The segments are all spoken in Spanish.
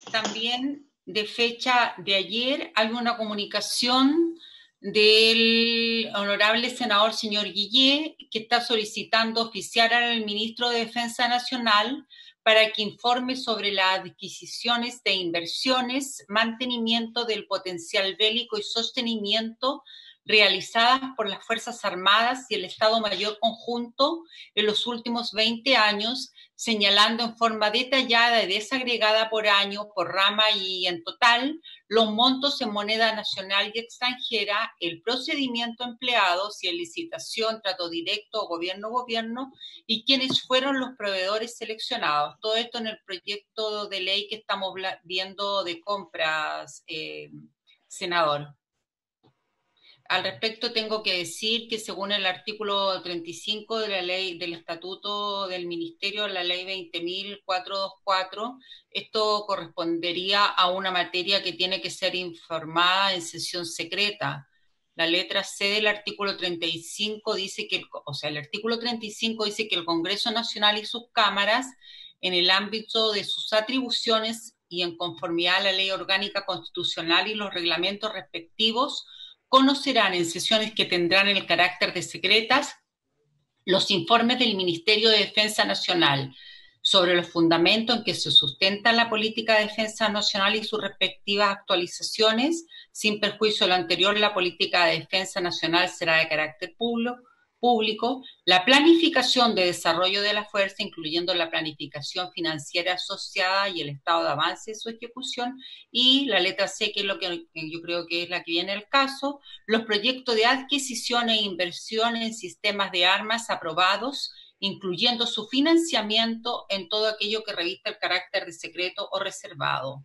también de fecha de ayer hay una comunicación del honorable senador señor Guillé, que está solicitando oficiar al ministro de Defensa Nacional para que informe sobre las adquisiciones de inversiones, mantenimiento del potencial bélico y sostenimiento realizadas por las Fuerzas Armadas y el Estado Mayor Conjunto en los últimos 20 años, señalando en forma detallada y desagregada por año, por rama y en total, los montos en moneda nacional y extranjera, el procedimiento empleado, si es licitación, trato directo o gobierno-gobierno, y quiénes fueron los proveedores seleccionados. Todo esto en el proyecto de ley que estamos viendo de compras, senador. Al respecto tengo que decir que según el artículo 35 de la ley del estatuto del ministerio, la ley 20.424, esto correspondería a una materia que tiene que ser informada en sesión secreta. La letra C del artículo 35 dice que, el artículo 35 dice que el Congreso Nacional y sus cámaras, en el ámbito de sus atribuciones y en conformidad a la ley orgánica constitucional y los reglamentos respectivos, conocerán en sesiones que tendrán el carácter de secretas los informes del Ministerio de Defensa Nacional sobre los fundamentos en que se sustenta la política de defensa nacional y sus respectivas actualizaciones. Sin perjuicio de lo anterior, la política de defensa nacional será de carácter público, la planificación de desarrollo de la fuerza, incluyendo la planificación financiera asociada y el estado de avance de su ejecución, y la letra C, que es lo que yo creo que es la que viene al caso, los proyectos de adquisición e inversión en sistemas de armas aprobados, incluyendo su financiamiento en todo aquello que revista el carácter de secreto o reservado.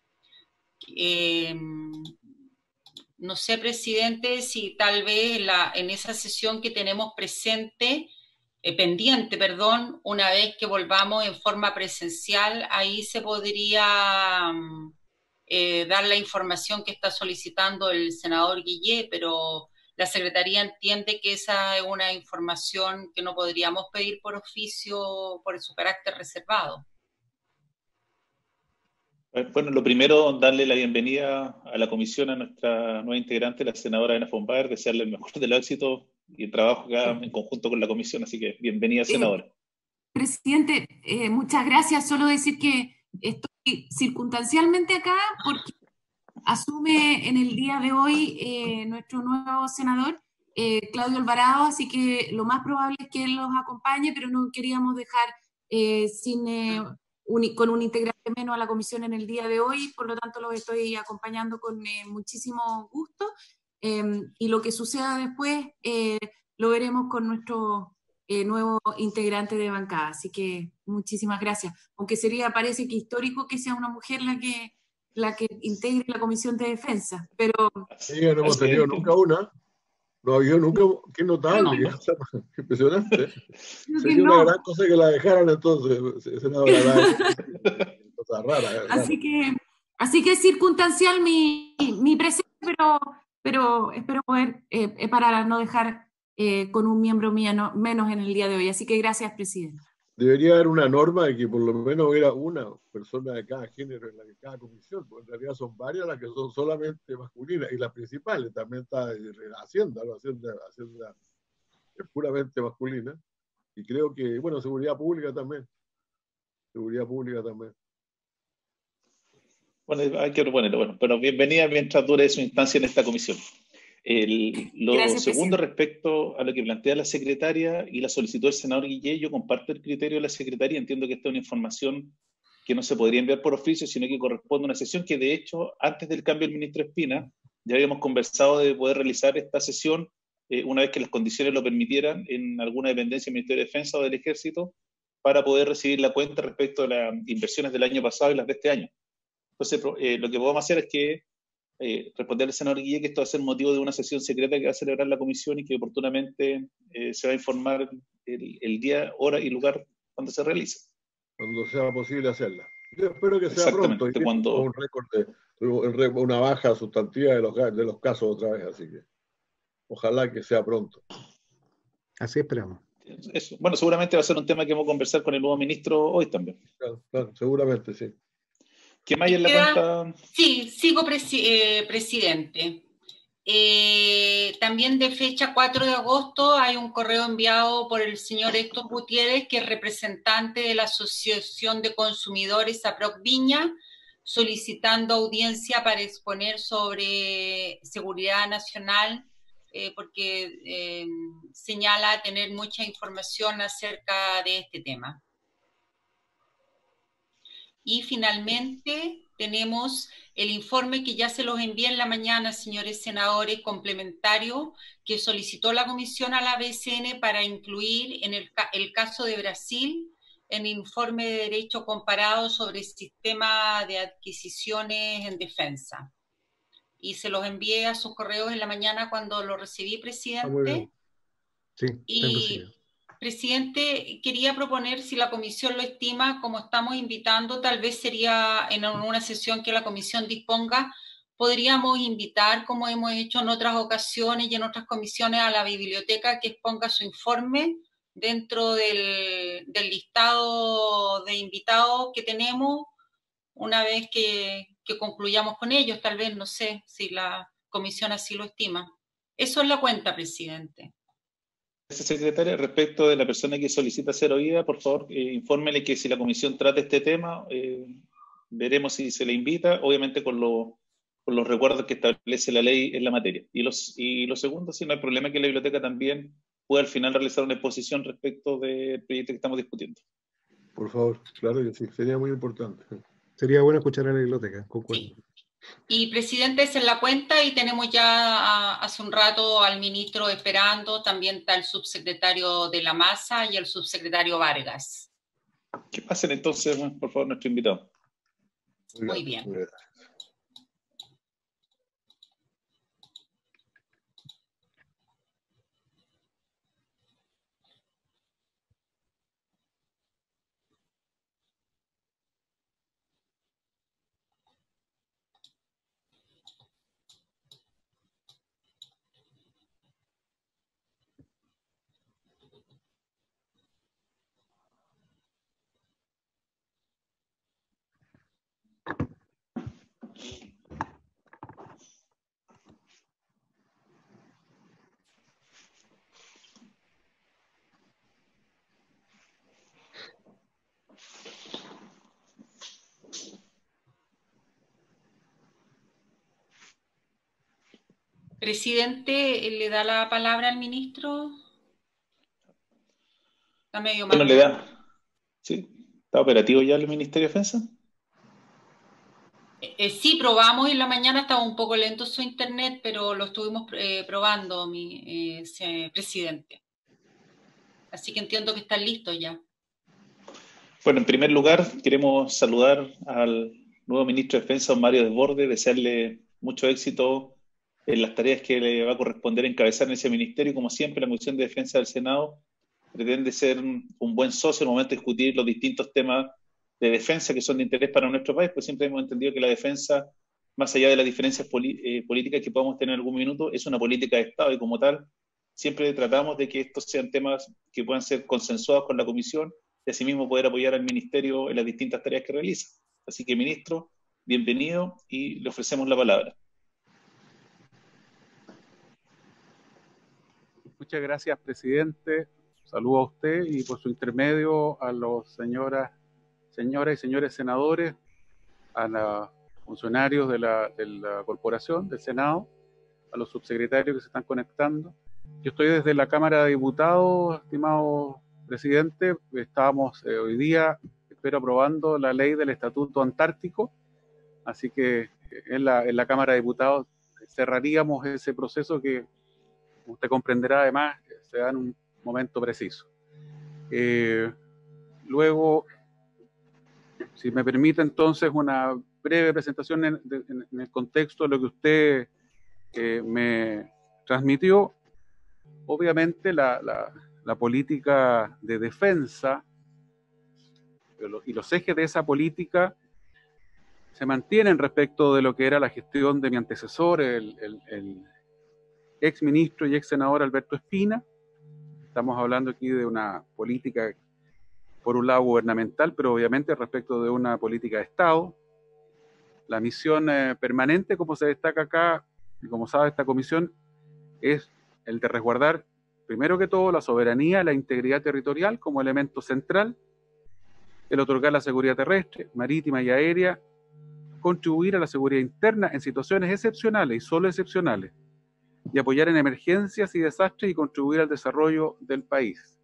No sé, presidente, si tal vez en esa sesión que tenemos pendiente, una vez que volvamos en forma presencial, ahí se podría dar la información que está solicitando el senador Guillé, pero la Secretaría entiende que esa es una información que no podríamos pedir por oficio por su carácter reservado. Bueno, lo primero, darle la bienvenida a la comisión a nuestra nueva integrante, la senadora Ana von Baer, desearle el mejor de los éxitos y el trabajo que haga en conjunto con la comisión, así que bienvenida, senadora. Presidente, muchas gracias. Solo decir que estoy circunstancialmente acá porque asume en el día de hoy nuestro nuevo senador, Claudio Alvarado, así que lo más probable es que él los acompañe, pero no queríamos dejar con un integrante menos a la comisión en el día de hoy, por lo tanto los estoy acompañando con muchísimo gusto, y lo que suceda después lo veremos con nuestro nuevo integrante de bancada, así que muchísimas gracias, aunque parece que histórico que sea una mujer la que integre la Comisión de Defensa, pero... Sí, no hemos tenido nunca una. No había nunca, qué notable, qué impresionante. Sería una gran cosa que la dejaran entonces, senadora. Cosa rara. Así que es circunstancial mi presencia, pero espero poder, para no dejar con un miembro menos en el día de hoy. Así que gracias, presidente. Debería haber una norma de que por lo menos hubiera una persona de cada género en cada comisión, porque en realidad son varias las que son solamente masculinas, y las principales también está Hacienda, ¿no? Hacienda es puramente masculina, y creo que, bueno, seguridad pública también. Bueno, hay que proponerlo, bueno, pero bienvenida mientras dure su instancia en esta comisión. Gracias, segundo, presidente. Respecto a lo que plantea la secretaria y la solicitud del senador Guillé, yo comparto el criterio de la secretaria, entiendo que esta es una información que no se podría enviar por oficio, sino que corresponde a una sesión que, de hecho, antes del cambio del ministro Espina, ya habíamos conversado de poder realizar esta sesión una vez que las condiciones lo permitieran en alguna dependencia del Ministerio de Defensa o del Ejército, para poder recibir la cuenta respecto a las inversiones del año pasado y las de este año. Entonces, lo que podemos hacer es que responder al senador Guillé que esto va a ser motivo de una sesión secreta que va a celebrar la comisión y que oportunamente se va a informar el día, hora y lugar cuando se realice. Cuando sea posible hacerla. Yo espero que sea pronto. Y cuando... un récord una baja sustantiva de los casos otra vez, así que ojalá que sea pronto. Así esperamos. Eso. Bueno, seguramente va a ser un tema que vamos a conversar con el nuevo ministro hoy también. Claro, seguramente sí. ¿Qué más hay en la cuenta? Sí, sigo, presidente. También de fecha 4 de agosto hay un correo enviado por el señor Héctor Gutiérrez, que es representante de la Asociación de Consumidores APROC Viña, solicitando audiencia para exponer sobre seguridad nacional, porque señala tener mucha información acerca de este tema. Y finalmente tenemos el informe que ya se los envié en la mañana, señores senadores, complementario, que solicitó la comisión a la BCN para incluir en el caso de Brasil en el informe de derecho comparado sobre el sistema de adquisiciones en defensa. Y se los envié a sus correos en la mañana cuando lo recibí, presidente. Muy bien. Sí, y presidente, quería proponer, si la comisión lo estima, como estamos invitando, tal vez sería en una sesión que la comisión disponga, podríamos invitar, como hemos hecho en otras ocasiones y en otras comisiones, a la biblioteca que exponga su informe dentro del listado de invitados que tenemos, una vez que concluyamos con ellos, tal vez, no sé si la comisión así lo estima. Eso es la cuenta, presidente. Secretaria, respecto de la persona que solicita ser oída, por favor, infórmele que si la comisión trata este tema, veremos si se le invita, obviamente con los recuerdos que establece la ley en la materia. Y lo segundo, si no hay problema, que la biblioteca también pueda al final realizar una exposición respecto del proyecto que estamos discutiendo. Por favor, claro que sí, sería muy importante. Sería bueno escuchar a la biblioteca, concuerdo. Sí. Y presidente, esa es la cuenta, y tenemos ya hace un rato al ministro esperando, también está el subsecretario de la Masa y el subsecretario Vargas. Que pasen entonces, por favor, nuestro invitado. Muy bien. Muy bien. Presidente, ¿le da la palabra al ministro? Está medio mal. Bueno, le da. ¿Sí? ¿Está operativo ya el Ministerio de Defensa? Sí, probamos en la mañana, estaba un poco lento su internet, pero lo estuvimos probando, presidente. Así que entiendo que están listos ya. Bueno, en primer lugar, queremos saludar al nuevo ministro de Defensa, don Mario Desbordes, desearle mucho éxito en las tareas que le va a corresponder encabezar en ese ministerio. Como siempre, la Comisión de Defensa del Senado pretende ser un buen socio en el momento de discutir los distintos temas de defensa que son de interés para nuestro país, pues siempre hemos entendido que la defensa, más allá de las diferencias políticas que podamos tener en algún minuto, es una política de Estado, y como tal, siempre tratamos de que estos sean temas que puedan ser consensuados con la Comisión y asimismo poder apoyar al Ministerio en las distintas tareas que realiza. Así que, ministro, bienvenido y le ofrecemos la palabra. Muchas gracias, presidente. Saludo a usted y por su intermedio a los señoras y señores senadores, a los funcionarios de la corporación, del Senado, a los subsecretarios que se están conectando. Yo estoy desde la Cámara de Diputados, estimado presidente. Estábamos hoy día, espero, aprobando la ley del Estatuto Antártico, así que en la Cámara de Diputados cerraríamos ese proceso que usted comprenderá, además, se da en un momento preciso. Luego, si me permite entonces una breve presentación en el contexto de lo que usted me transmitió. Obviamente la política de defensa y los ejes de esa política se mantienen respecto de lo que era la gestión de mi antecesor, el ex ministro y ex senador Alberto Espina. Estamos hablando aquí de una política, por un lado, gubernamental, pero obviamente respecto de una política de Estado. La misión permanente, como se destaca acá, y como sabe esta comisión, es el de resguardar, primero que todo, la soberanía, la integridad territorial como elemento central, el otorgar la seguridad terrestre, marítima y aérea, contribuir a la seguridad interna en situaciones excepcionales y solo excepcionales, y apoyar en emergencias y desastres y contribuir al desarrollo del país.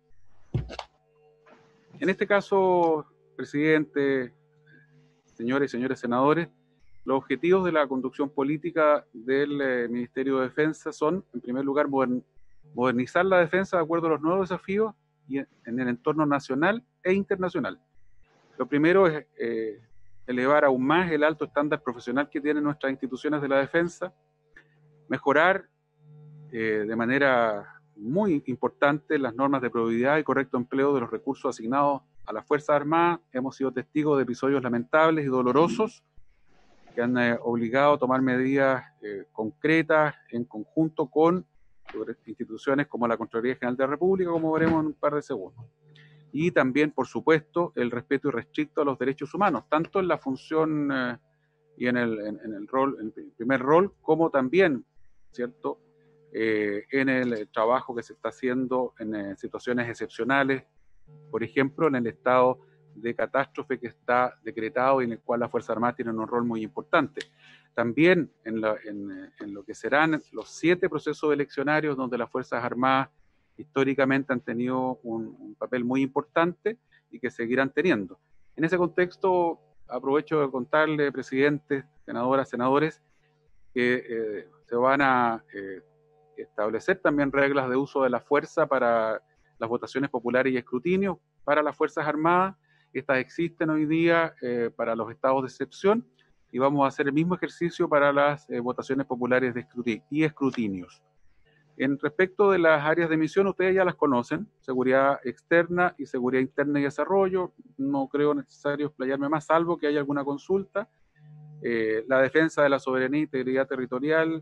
En este caso, presidente, señores y señores senadores, los objetivos de la conducción política del Ministerio de Defensa son, en primer lugar, modernizar la defensa de acuerdo a los nuevos desafíos y en el entorno nacional e internacional. Lo primero es elevar aún más el alto estándar profesional que tienen nuestras instituciones de la defensa, mejorar de manera muy importante las normas de probidad y correcto empleo de los recursos asignados a las Fuerzas Armadas. Hemos sido testigos de episodios lamentables y dolorosos que han obligado a tomar medidas concretas en conjunto con instituciones como la Contraloría General de la República, como veremos en un par de segundos. Y también, por supuesto, el respeto irrestricto a los derechos humanos, tanto en la función y en el rol, en el primer rol, como también, ¿cierto?, en el trabajo que se está haciendo en situaciones excepcionales, por ejemplo, en el estado de catástrofe que está decretado y en el cual las Fuerzas Armadas tienen un rol muy importante. También en lo que serán los 7 procesos eleccionarios donde las Fuerzas Armadas históricamente han tenido un papel muy importante y que seguirán teniendo. En ese contexto, aprovecho de contarle, presidente, senadoras, senadores, que se van a establecer también reglas de uso de la fuerza para las votaciones populares y escrutinios para las Fuerzas Armadas. Estas existen hoy día para los estados de excepción y vamos a hacer el mismo ejercicio para las votaciones populares de escrutinios. En respecto de las áreas de misión, ustedes ya las conocen, seguridad externa y seguridad interna y desarrollo. No creo necesario explayarme más, salvo que haya alguna consulta. La defensa de la soberanía e integridad territorial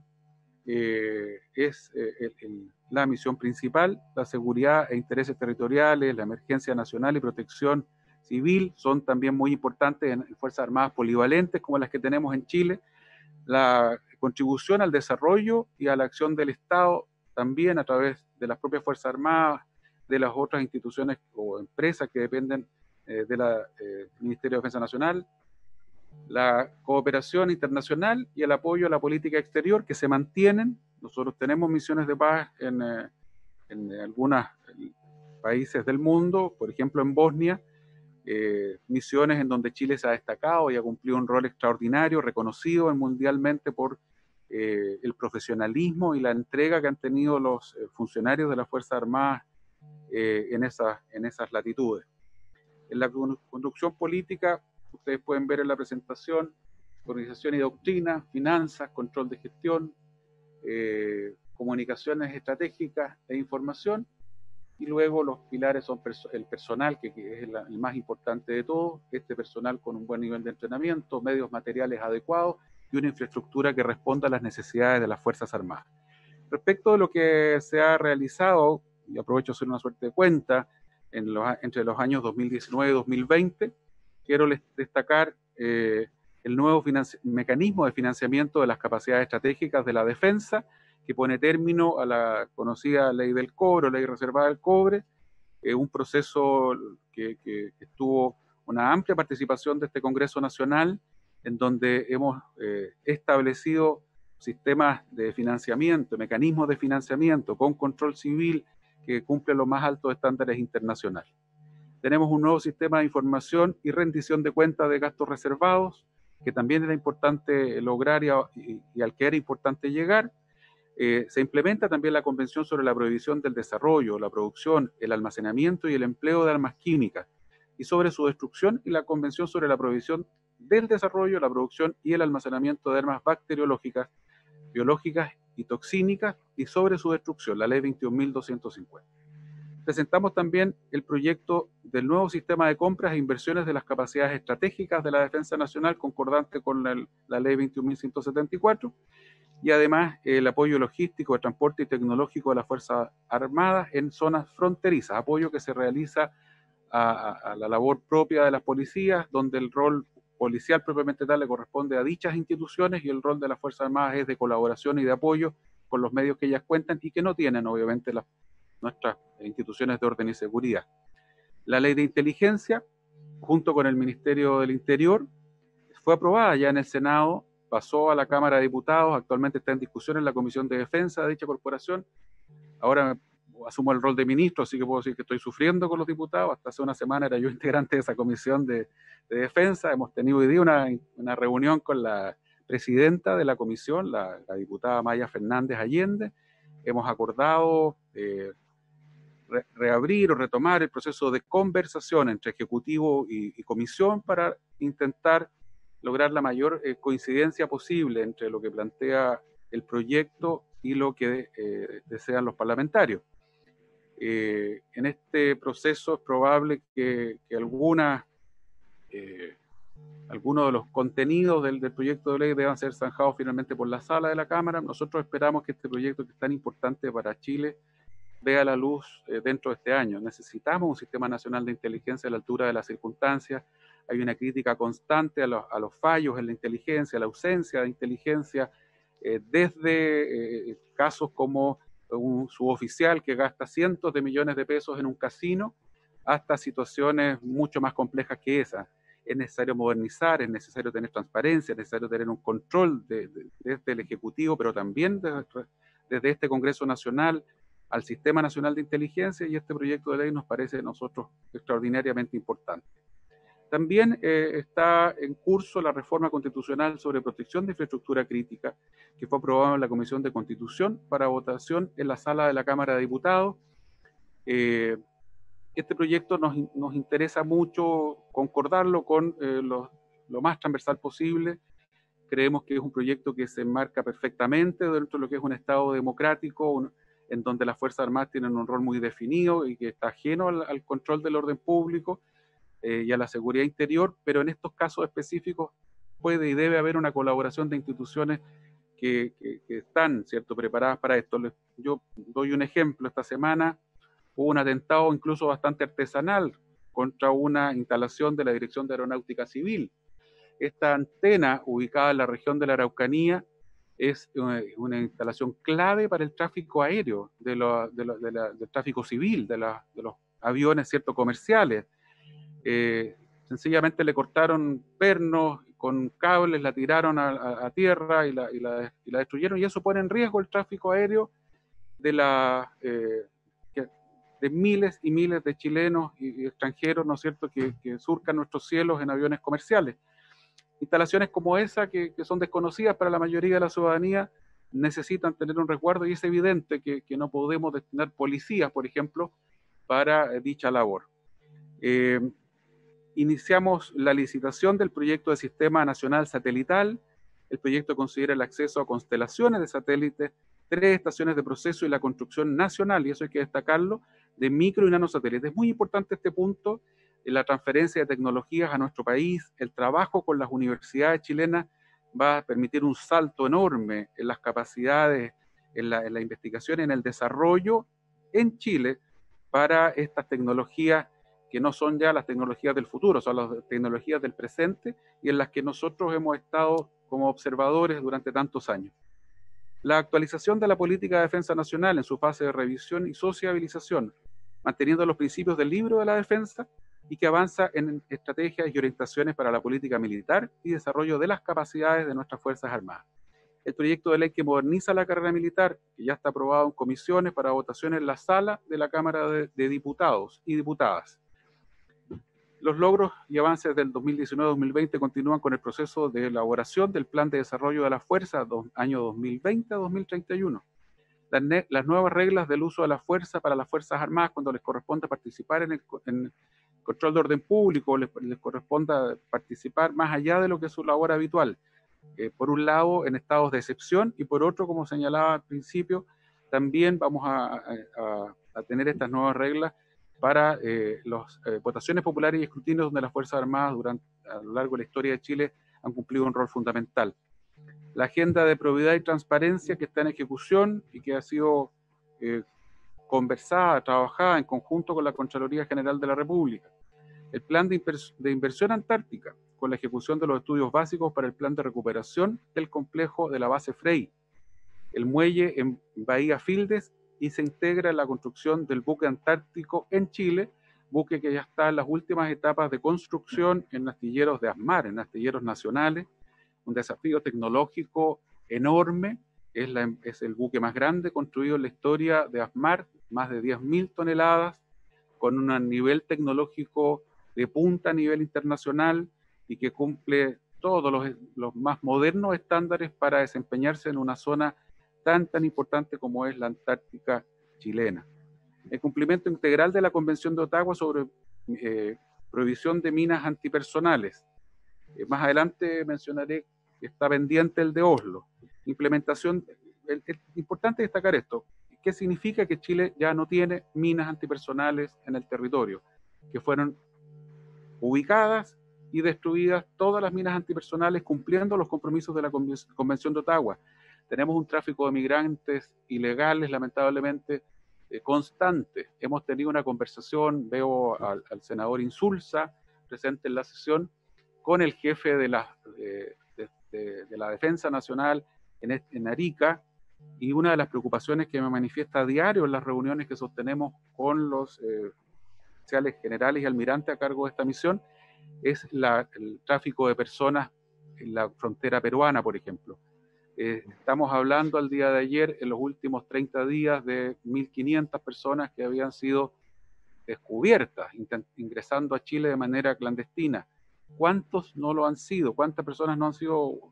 es la misión principal. La seguridad e intereses territoriales, la emergencia nacional y protección civil son también muy importantes en Fuerzas Armadas polivalentes como las que tenemos en Chile. La contribución al desarrollo y a la acción del Estado también a través de las propias Fuerzas Armadas, de las otras instituciones o empresas que dependen del Ministerio de Defensa Nacional, la cooperación internacional y el apoyo a la política exterior que se mantienen. Nosotros tenemos misiones de paz en algunos países del mundo, por ejemplo en Bosnia, misiones en donde Chile se ha destacado y ha cumplido un rol extraordinario, reconocido mundialmente por el profesionalismo y la entrega que han tenido los funcionarios de las Fuerzas Armadas en esas latitudes. En la conducción política, ustedes pueden ver en la presentación, organización y doctrina, finanzas, control de gestión, comunicaciones estratégicas e información, y luego los pilares son el personal, que es el más importante de todos, este personal con un buen nivel de entrenamiento, medios materiales adecuados y una infraestructura que responda a las necesidades de las Fuerzas Armadas. Respecto de lo que se ha realizado, y aprovecho de hacer una suerte de cuenta, entre los años 2019 y 2020, quiero destacar el nuevo mecanismo de financiamiento de las capacidades estratégicas de la defensa, que pone término a la conocida ley del cobre, o ley reservada del cobre, un proceso que tuvo una amplia participación de este Congreso Nacional, en donde hemos establecido sistemas de financiamiento, mecanismos de financiamiento con control civil que cumplen los más altos estándares internacionales. Tenemos un nuevo sistema de información y rendición de cuentas de gastos reservados, que también era importante lograr y al que era importante llegar. Se implementa también la Convención sobre la Prohibición del Desarrollo, la Producción, el Almacenamiento y el Empleo de Armas Químicas, y sobre su destrucción, y la Convención sobre la Prohibición del Desarrollo, la Producción y el Almacenamiento de Armas Bacteriológicas, Biológicas y Toxínicas, y sobre su destrucción, la Ley 21.250. Presentamos también el proyecto del nuevo sistema de compras e inversiones de las capacidades estratégicas de la Defensa Nacional, concordante con la Ley 21.174, y además el apoyo logístico, de transporte y tecnológico de las Fuerzas Armadas en zonas fronterizas, apoyo que se realiza a la labor propia de las policías, donde el rol policial propiamente tal le corresponde a dichas instituciones y el rol de las Fuerzas Armadas es de colaboración y de apoyo con los medios que ellas cuentan y que no tienen obviamente nuestras instituciones de orden y seguridad. La ley de inteligencia, junto con el Ministerio del Interior, fue aprobada ya en el Senado, pasó a la Cámara de Diputados, actualmente está en discusión en la Comisión de Defensa de dicha corporación. Ahora asumo el rol de ministro, así que puedo decir que estoy sufriendo con los diputados. Hasta hace una semana era yo integrante de esa comisión de defensa. Hemos tenido hoy día una reunión con la presidenta de la comisión, la diputada Maya Fernández Allende. Hemos acordado reabrir o retomar el proceso de conversación entre Ejecutivo y Comisión para intentar lograr la mayor coincidencia posible entre lo que plantea el proyecto y lo que desean los parlamentarios. En este proceso es probable que algunos de los contenidos del proyecto de ley deban ser zanjados finalmente por la sala de la Cámara. Nosotros esperamos que este proyecto, que es tan importante para Chile, vea la luz dentro de este año. Necesitamos un sistema nacional de inteligencia a la altura de las circunstancias. Hay una crítica constante a los fallos en la inteligencia, a la ausencia de inteligencia, desde casos como un suboficial que gasta cientos de millones de pesos en un casino, hasta situaciones mucho más complejas que esas. Es necesario modernizar, es necesario tener transparencia, es necesario tener un control desde el Ejecutivo, pero también desde este Congreso Nacional al Sistema Nacional de Inteligencia, y este proyecto de ley nos parece a nosotros extraordinariamente importante. También está en curso la reforma constitucional sobre protección de infraestructura crítica, que fue aprobada en la Comisión de Constitución para votación en la sala de la Cámara de Diputados. Este proyecto nos interesa mucho concordarlo con lo más transversal posible. Creemos que es un proyecto que se enmarca perfectamente dentro de lo que es un Estado democrático, en donde las Fuerzas Armadas tienen un rol muy definido y que está ajeno al control del orden público y a la seguridad interior, pero en estos casos específicos puede y debe haber una colaboración de instituciones que están, ¿cierto?, preparadas para esto. Yo doy un ejemplo. Esta semana hubo un atentado incluso bastante artesanal contra una instalación de la Dirección de Aeronáutica Civil. Esta antena, ubicada en la región de la Araucanía, es una instalación clave para el tráfico aéreo, del tráfico civil, de los aviones, ¿cierto?, comerciales. Sencillamente le cortaron pernos con cables, la tiraron a tierra y la destruyeron, y eso pone en riesgo el tráfico aéreo de miles y miles de chilenos y extranjeros, ¿no es cierto?, que surcan nuestros cielos en aviones comerciales. Instalaciones como esa, que son desconocidas para la mayoría de la ciudadanía, necesitan tener un resguardo, y es evidente que no podemos destinar policías, por ejemplo, para dicha labor. Iniciamos la licitación del proyecto de Sistema Nacional Satelital. El proyecto considera el acceso a constelaciones de satélites, 3 estaciones de proceso y la construcción nacional, y eso hay que destacarlo, de micro y nanosatélites. Es muy importante este punto, la transferencia de tecnologías a nuestro país. El trabajo con las universidades chilenas va a permitir un salto enorme en las capacidades, en la investigación, en el desarrollo en Chile para estas tecnologías que no son ya las tecnologías del futuro, son las tecnologías del presente, y en las que nosotros hemos estado como observadores durante tantos años. La actualización de la política de defensa nacional en su fase de revisión y sociabilización, manteniendo los principios del libro de la defensa, y que avanza en estrategias y orientaciones para la política militar y desarrollo de las capacidades de nuestras Fuerzas Armadas. El proyecto de ley que moderniza la carrera militar, que ya está aprobado en comisiones para votación en la sala de la Cámara de Diputados y Diputadas. Los logros y avances del 2019-2020 continúan con el proceso de elaboración del Plan de Desarrollo de la Fuerza año 2020 a 2031. Las nuevas reglas del uso de la fuerza para las Fuerzas Armadas cuando les corresponda participar en el control de orden público, les corresponda participar más allá de lo que es su labor habitual. Por un lado, en estados de excepción, y por otro, como señalaba al principio, también vamos a tener estas nuevas reglas para las votaciones populares y escrutinios donde las Fuerzas Armadas a lo largo de la historia de Chile han cumplido un rol fundamental. La agenda de probidad y transparencia que está en ejecución y que ha sido conversada, trabajada en conjunto con la Contraloría General de la República. El plan de inversión antártica, con la ejecución de los estudios básicos para el plan de recuperación del complejo de la base Frey, el muelle en Bahía Fildes, y se integra en la construcción del buque antártico en Chile, buque que ya está en las últimas etapas de construcción en astilleros de ASMAR, en astilleros nacionales, un desafío tecnológico enorme. Es el buque más grande construido en la historia de ASMAR, más de 10.000 toneladas, con un nivel tecnológico de punta a nivel internacional y que cumple todos los más modernos estándares para desempeñarse en una zona tan importante como es la Antártica chilena. El cumplimiento integral de la Convención de Ottawa sobre prohibición de minas antipersonales. Más adelante mencionaré que está pendiente el de Oslo. Implementación, es importante destacar esto. ¿Qué significa que Chile ya no tiene minas antipersonales en el territorio? Que fueron ubicadas y destruidas todas las minas antipersonales cumpliendo los compromisos de la Convención de Ottawa. Tenemos un tráfico de migrantes ilegales, lamentablemente, constante. Hemos tenido una conversación, veo al senador Insulza presente en la sesión, con el jefe de la Defensa Nacional en Arica, y una de las preocupaciones que me manifiesta a diario en las reuniones que sostenemos con los oficiales generales y almirantes a cargo de esta misión es el tráfico de personas en la frontera peruana, por ejemplo. Estamos hablando al día de ayer, en los últimos 30 días, de 1.500 personas que habían sido descubiertas ingresando a Chile de manera clandestina. ¿Cuántos no lo han sido? ¿Cuántas personas no han sido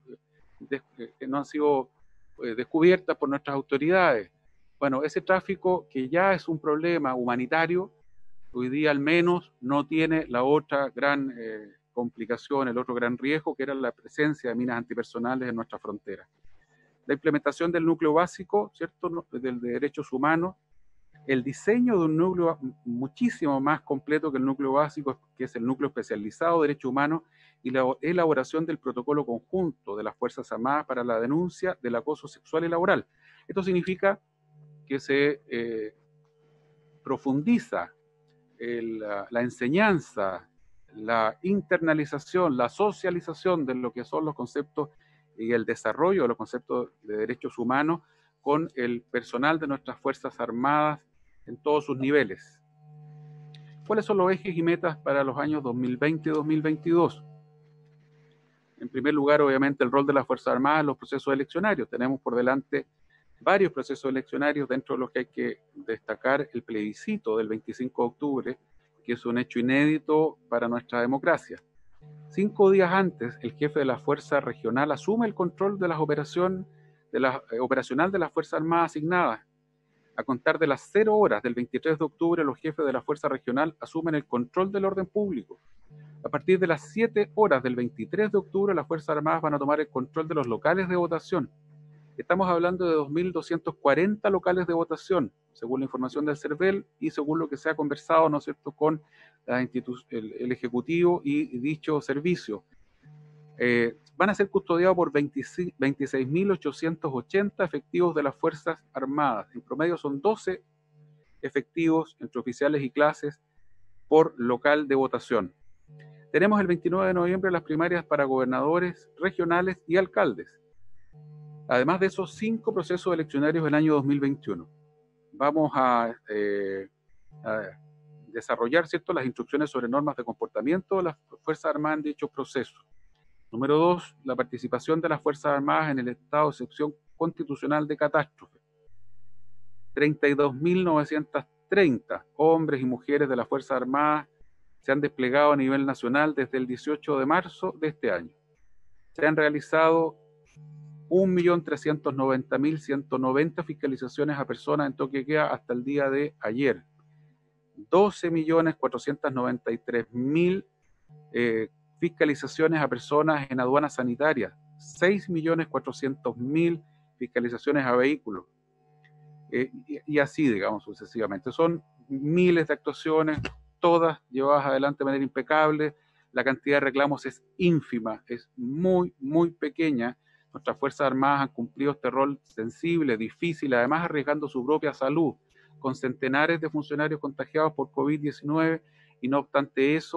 descubiertas por nuestras autoridades? Bueno, ese tráfico, que ya es un problema humanitario, hoy día al menos no tiene la otra gran complicación, el otro gran riesgo, que era la presencia de minas antipersonales en nuestra frontera. La implementación del núcleo básico, ¿cierto?, de derechos humanos, el diseño de un núcleo muchísimo más completo que el núcleo básico, que es el núcleo especializado de derechos humanos, y la elaboración del protocolo conjunto de las Fuerzas Armadas para la denuncia del acoso sexual y laboral. Esto significa que se profundiza la enseñanza, la internalización, la socialización de lo que son los conceptos y el desarrollo de los conceptos de derechos humanos con el personal de nuestras Fuerzas Armadas en todos sus niveles. ¿Cuáles son los ejes y metas para los años 2020 y 2022? En primer lugar, obviamente, el rol de las Fuerzas Armadas en los procesos eleccionarios. Tenemos por delante varios procesos eleccionarios, dentro de los que hay que destacar el plebiscito del 25 de octubre, que es un hecho inédito para nuestra democracia. 5 días antes, el jefe de la Fuerza Regional asume el control de las operacional de las Fuerzas Armadas asignadas. A contar de las 0 horas del 23 de octubre, los jefes de la Fuerza Regional asumen el control del orden público. A partir de las 7 horas del 23 de octubre, las Fuerzas Armadas van a tomar el control de los locales de votación. Estamos hablando de 2.240 locales de votación, según la información del CERVEL y según lo que se ha conversado, ¿no es cierto?, con el Ejecutivo y dicho servicio. Van a ser custodiados por 26.880 efectivos de las Fuerzas Armadas. En promedio son 12 efectivos entre oficiales y clases por local de votación. Tenemos el 29 de noviembre las primarias para gobernadores regionales y alcaldes. Además de esos 5 procesos eleccionarios del año 2021. Vamos a desarrollar, ¿cierto?, las instrucciones sobre normas de comportamiento de las Fuerzas Armadas en dicho proceso. Número 2, la participación de las Fuerzas Armadas en el estado de excepción constitucional de catástrofe. 32.930 hombres y mujeres de las Fuerzas Armadas se han desplegado a nivel nacional desde el 18 de marzo de este año. Se han realizado 1.390.190 fiscalizaciones a personas en toque de queda hasta el día de ayer. 12.493.000 fiscalizaciones a personas en aduanas sanitarias. 6.400.000 fiscalizaciones a vehículos. Y así, digamos, sucesivamente. Son miles de actuaciones, todas llevadas adelante de manera impecable. La cantidad de reclamos es ínfima, es muy, muy pequeña. Nuestras Fuerzas Armadas han cumplido este rol sensible, difícil, además arriesgando su propia salud, con centenares de funcionarios contagiados por COVID-19, y no obstante eso,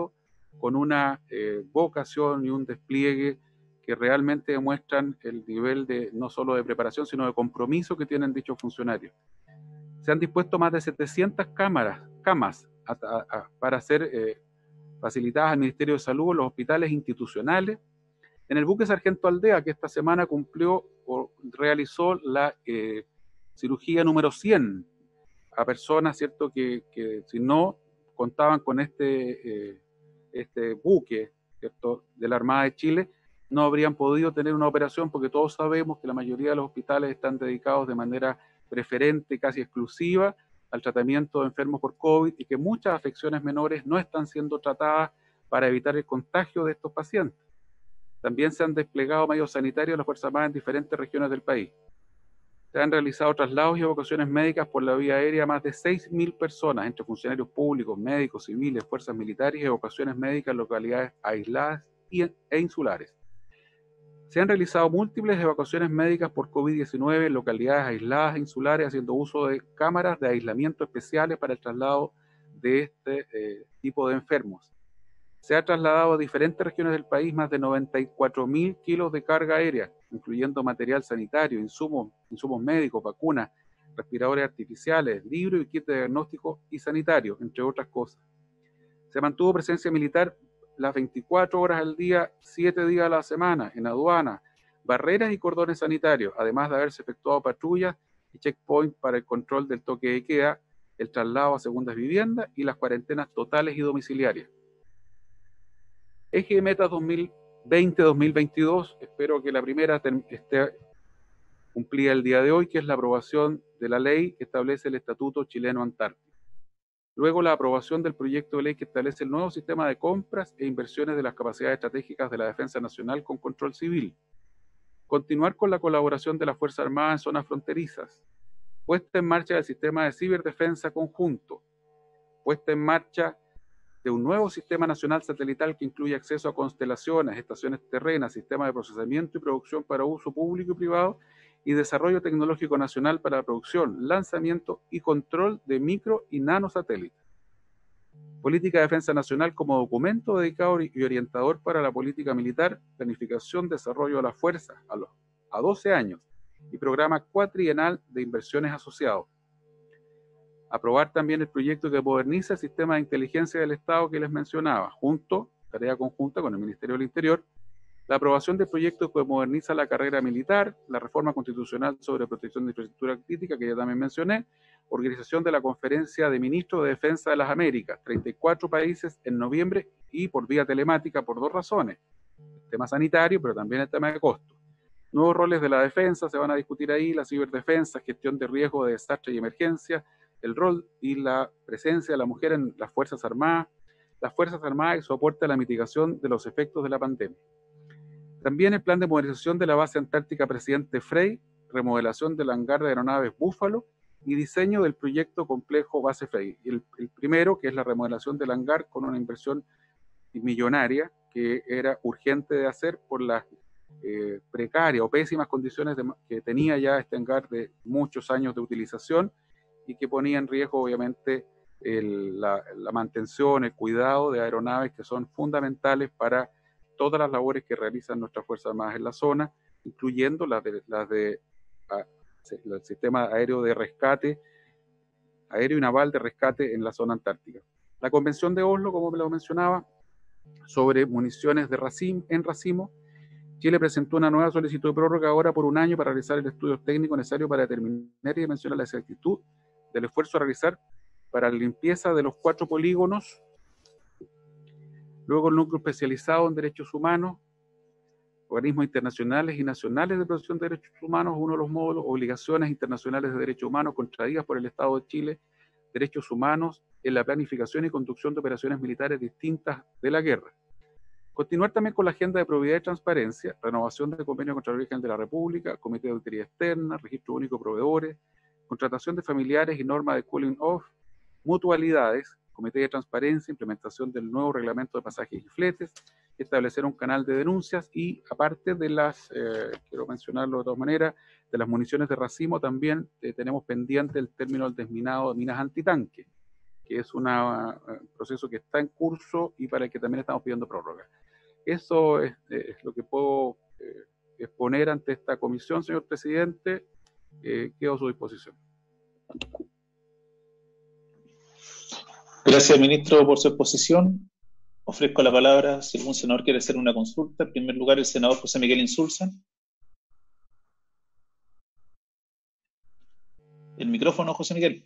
con una vocación y un despliegue que realmente demuestran el nivel de no solo de preparación, sino de compromiso que tienen dichos funcionarios. Se han dispuesto más de 700 camas para ser facilitadas al Ministerio de Salud en los hospitales institucionales. En el buque Sargento Aldea, que esta semana cumplió o realizó la cirugía número 100 a personas, ¿cierto?, que si no contaban con este buque, ¿cierto?, de la Armada de Chile, no habrían podido tener una operación, porque todos sabemos que la mayoría de los hospitales están dedicados de manera preferente, casi exclusiva, al tratamiento de enfermos por COVID, y que muchas afecciones menores no están siendo tratadas para evitar el contagio de estos pacientes. También se han desplegado medios sanitarios de la Fuerza Armada en diferentes regiones del país. Se han realizado traslados y evacuaciones médicas por la vía aérea a más de 6.000 personas, entre funcionarios públicos, médicos, civiles, fuerzas militares y evacuaciones médicas en localidades aisladas e insulares. Se han realizado múltiples evacuaciones médicas por COVID-19 en localidades aisladas e insulares, haciendo uso de cámaras de aislamiento especiales para el traslado de este tipo de enfermos. Se ha trasladado a diferentes regiones del país más de 94.000 kilos de carga aérea, incluyendo material sanitario, insumos médicos, vacunas, respiradores artificiales, libros y kits de diagnóstico y sanitario, entre otras cosas. Se mantuvo presencia militar las 24 horas al día, 7 días a la semana, en aduanas, barreras y cordones sanitarios, además de haberse efectuado patrullas y checkpoints para el control del toque de queda, el traslado a segundas viviendas y las cuarentenas totales y domiciliarias. Eje de metas 2020-2022, espero que la primera esté cumplida el día de hoy, que es la aprobación de la ley que establece el Estatuto Chileno Antártico. Luego, la aprobación del proyecto de ley que establece el nuevo sistema de compras e inversiones de las capacidades estratégicas de la Defensa Nacional con control civil. Continuar con la colaboración de las Fuerzas Armadas en zonas fronterizas. Puesta en marcha del sistema de ciberdefensa conjunto. Puesta en marcha de un nuevo sistema nacional satelital que incluye acceso a constelaciones, estaciones terrenas, sistemas de procesamiento y producción para uso público y privado, y desarrollo tecnológico nacional para la producción, lanzamiento y control de micro y nanosatélites. Política de Defensa Nacional como documento dedicado y orientador para la política militar, planificación, desarrollo de las fuerzas a 12 años y programa cuatrienal de inversiones asociados. Aprobar también el proyecto que moderniza el sistema de inteligencia del Estado que les mencionaba, tarea conjunta con el Ministerio del Interior, la aprobación del proyecto que moderniza la carrera militar, la reforma constitucional sobre protección de infraestructura crítica, que ya también mencioné, organización de la Conferencia de Ministros de Defensa de las Américas, 34 países en noviembre y por vía telemática por 2 razones, el tema sanitario, pero también el tema de costo. Nuevos roles de la defensa se van a discutir ahí, la ciberdefensa, gestión de riesgo de desastre y emergencia, el rol y la presencia de la mujer en las Fuerzas Armadas y soporte a la mitigación de los efectos de la pandemia. También el plan de modernización de la base antártica Presidente Frey, remodelación del hangar de aeronaves Búfalo y diseño del proyecto complejo base Frey. El primero, que es la remodelación del hangar con una inversión millonaria que era urgente de hacer por las precarias o pésimas condiciones que tenía ya este hangar de muchos años de utilización y que ponía en riesgo obviamente la mantención, el cuidado de aeronaves que son fundamentales para todas las labores que realizan nuestras Fuerzas Armadas en la zona, incluyendo las del sistema aéreo de rescate, aéreo y naval de rescate en la zona antártica. La Convención de Oslo, como lo mencionaba, sobre municiones en racimo, Chile presentó una nueva solicitud de prórroga ahora por 1 año para realizar el estudio técnico necesario para determinar y dimensionar la exactitud del esfuerzo a realizar para la limpieza de los 4 polígonos. Luego el núcleo especializado en derechos humanos, organismos internacionales y nacionales de protección de derechos humanos, uno de los módulos, obligaciones internacionales de derechos humanos contraídas por el Estado de Chile, derechos humanos en la planificación y conducción de operaciones militares distintas de la guerra. Continuar también con la agenda de probidad y transparencia, renovación del convenio de Contraloría General de la República, Comité de Auditoría Externa, Registro Único de Proveedores, contratación de familiares y norma de cooling off, mutualidades, Comité de Transparencia, implementación del nuevo reglamento de pasajes y fletes, establecer un canal de denuncias y aparte de las, quiero mencionarlo de todas maneras, de las municiones de racimo también tenemos pendiente el término del desminado de minas antitanque, que es un proceso que está en curso y para el que también estamos pidiendo prórroga. Eso es lo que puedo exponer ante esta comisión, señor presidente. Quedo a su disposición. Gracias, ministro, por su exposición. Ofrezco la palabra si algún senador quiere hacer una consulta. En primer lugar, el senador José Miguel Insulza. El micrófono, José Miguel.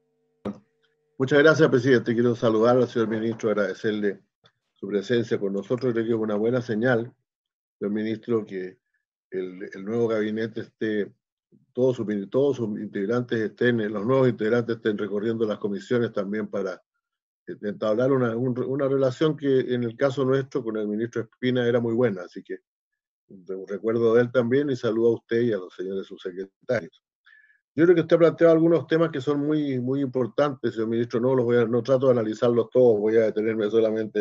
Muchas gracias, presidente. Quiero saludar al señor ministro, agradecerle su presencia con nosotros. Creo que es una buena señal, señor ministro, que el nuevo gabinete esté, todos sus integrantes estén, los nuevos integrantes estén recorriendo las comisiones también para entablar una relación que en el caso nuestro con el ministro Espina era muy buena, así que un recuerdo de él también y saludo a usted y a los señores subsecretarios. Yo creo que usted ha planteado algunos temas que son muy, muy importantes, señor ministro. No trato de analizarlos todos, voy a detenerme solamente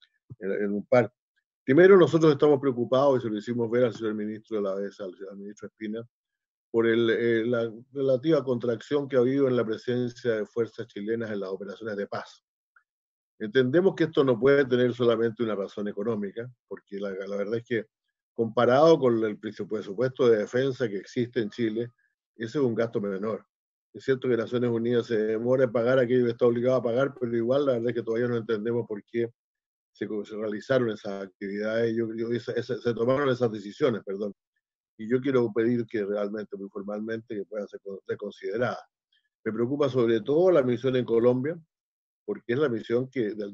en un par. Primero, nosotros estamos preocupados, y se lo hicimos ver al señor ministro de la vez, al ministro Espina, por la relativa contracción que ha habido en la presencia de fuerzas chilenas en las operaciones de paz. Entendemos que esto no puede tener solamente una razón económica, porque la verdad es que comparado con el presupuesto de defensa que existe en Chile, ese es un gasto menor. Es cierto que Naciones Unidas se demora en pagar aquello que está obligado a pagar, pero igual la verdad es que todavía no entendemos por qué se realizaron esas actividades, se tomaron esas decisiones, perdón. Y yo quiero pedir que realmente, muy formalmente, que puedan ser reconsideradas. Me preocupa sobre todo la misión en Colombia, porque es la misión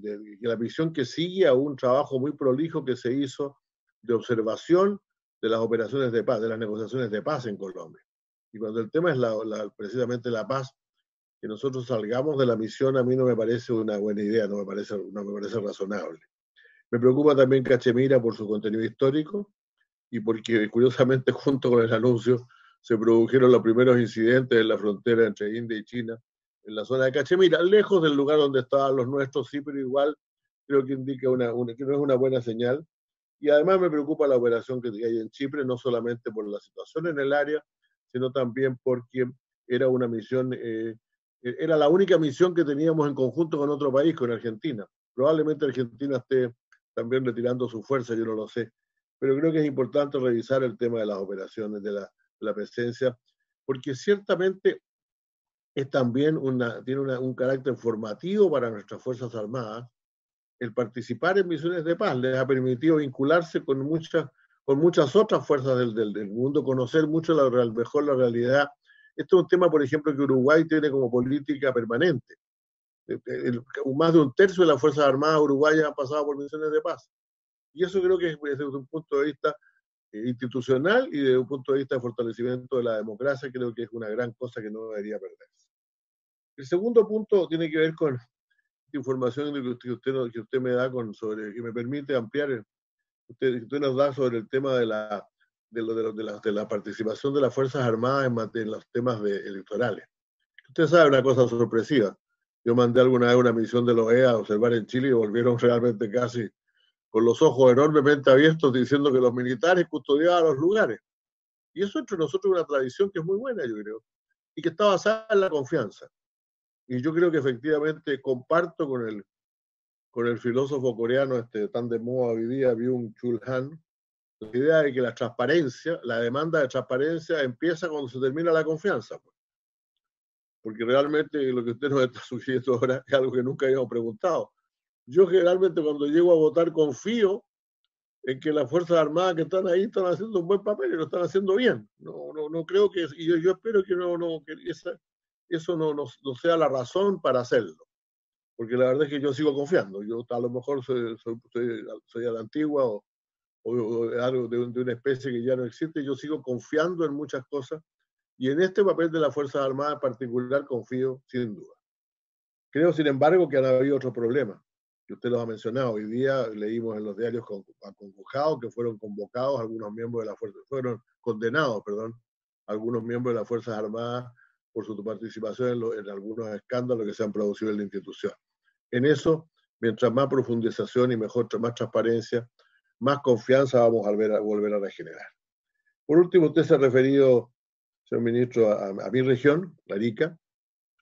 que sigue a un trabajo muy prolijo que se hizo de observación de las operaciones de paz, de las negociaciones de paz en Colombia. Y cuando el tema es precisamente la paz, que nosotros salgamos de la misión a mí no me parece una buena idea, no me parece razonable. Me preocupa también Cachemira por su contenido histórico y porque curiosamente junto con el anuncio se produjeron los primeros incidentes en la frontera entre India y China, en la zona de Cachemira, lejos del lugar donde estaban los nuestros, sí, pero igual creo que indica que no es una buena señal. Y además me preocupa la operación que hay en Chipre, no solamente por la situación en el área, sino también porque era una misión, era la única misión que teníamos en conjunto con otro país, con Argentina. Probablemente Argentina esté también retirando su fuerza, yo no lo sé, pero creo que es importante revisar el tema de las operaciones, de la presencia, porque ciertamente es también tiene un carácter formativo para nuestras Fuerzas Armadas. El participar en misiones de paz les ha permitido vincularse con muchas otras fuerzas del mundo, conocer mucho mejor la realidad. Esto es un tema, por ejemplo, que Uruguay tiene como política permanente. Más de un tercio de las Fuerzas Armadas uruguayas han pasado por misiones de paz. Y eso creo que desde un punto de vista institucional y desde un punto de vista de fortalecimiento de la democracia, creo que es una gran cosa que no debería perderse. El segundo punto tiene que ver con esta información que usted me da que me permite ampliar, usted nos da sobre el tema de la participación de las Fuerzas Armadas en los temas electorales. Usted sabe una cosa sorpresiva. Yo mandé alguna vez una misión de la OEA a observar en Chile y volvieron realmente casi con los ojos enormemente abiertos diciendo que los militares custodiaban los lugares. Y eso entre nosotros es una tradición que es muy buena, yo creo, y que está basada en la confianza. Y yo creo que efectivamente comparto con el filósofo coreano tan de moda hoy día, Byung-Chul Han, la idea de que la demanda de transparencia empieza cuando se termina la confianza. Porque realmente lo que usted nos está sugiriendo ahora es algo que nunca habíamos preguntado. Yo generalmente cuando llego a votar confío en que las Fuerzas Armadas que están ahí están haciendo un buen papel y lo están haciendo bien. No creo que, y yo espero que eso no sea la razón para hacerlo. Porque la verdad es que yo sigo confiando. Yo a lo mejor soy a la antigua o algo de una especie que ya no existe. Yo sigo confiando en muchas cosas y en este papel de las Fuerzas Armadas en particular confío sin duda. Creo, sin embargo, que han habido otros problemas, que usted los ha mencionado. Hoy día leímos en los diarios acongojados que fueron convocados algunos miembros de la Fuerza, fueron condenados, algunos miembros de las Fuerzas Armadas por su participación en algunos escándalos que se han producido en la institución. En eso, mientras más profundización y más transparencia, más confianza vamos a volver a regenerar. Por último, usted se ha referido, señor ministro, a mi región, Arica.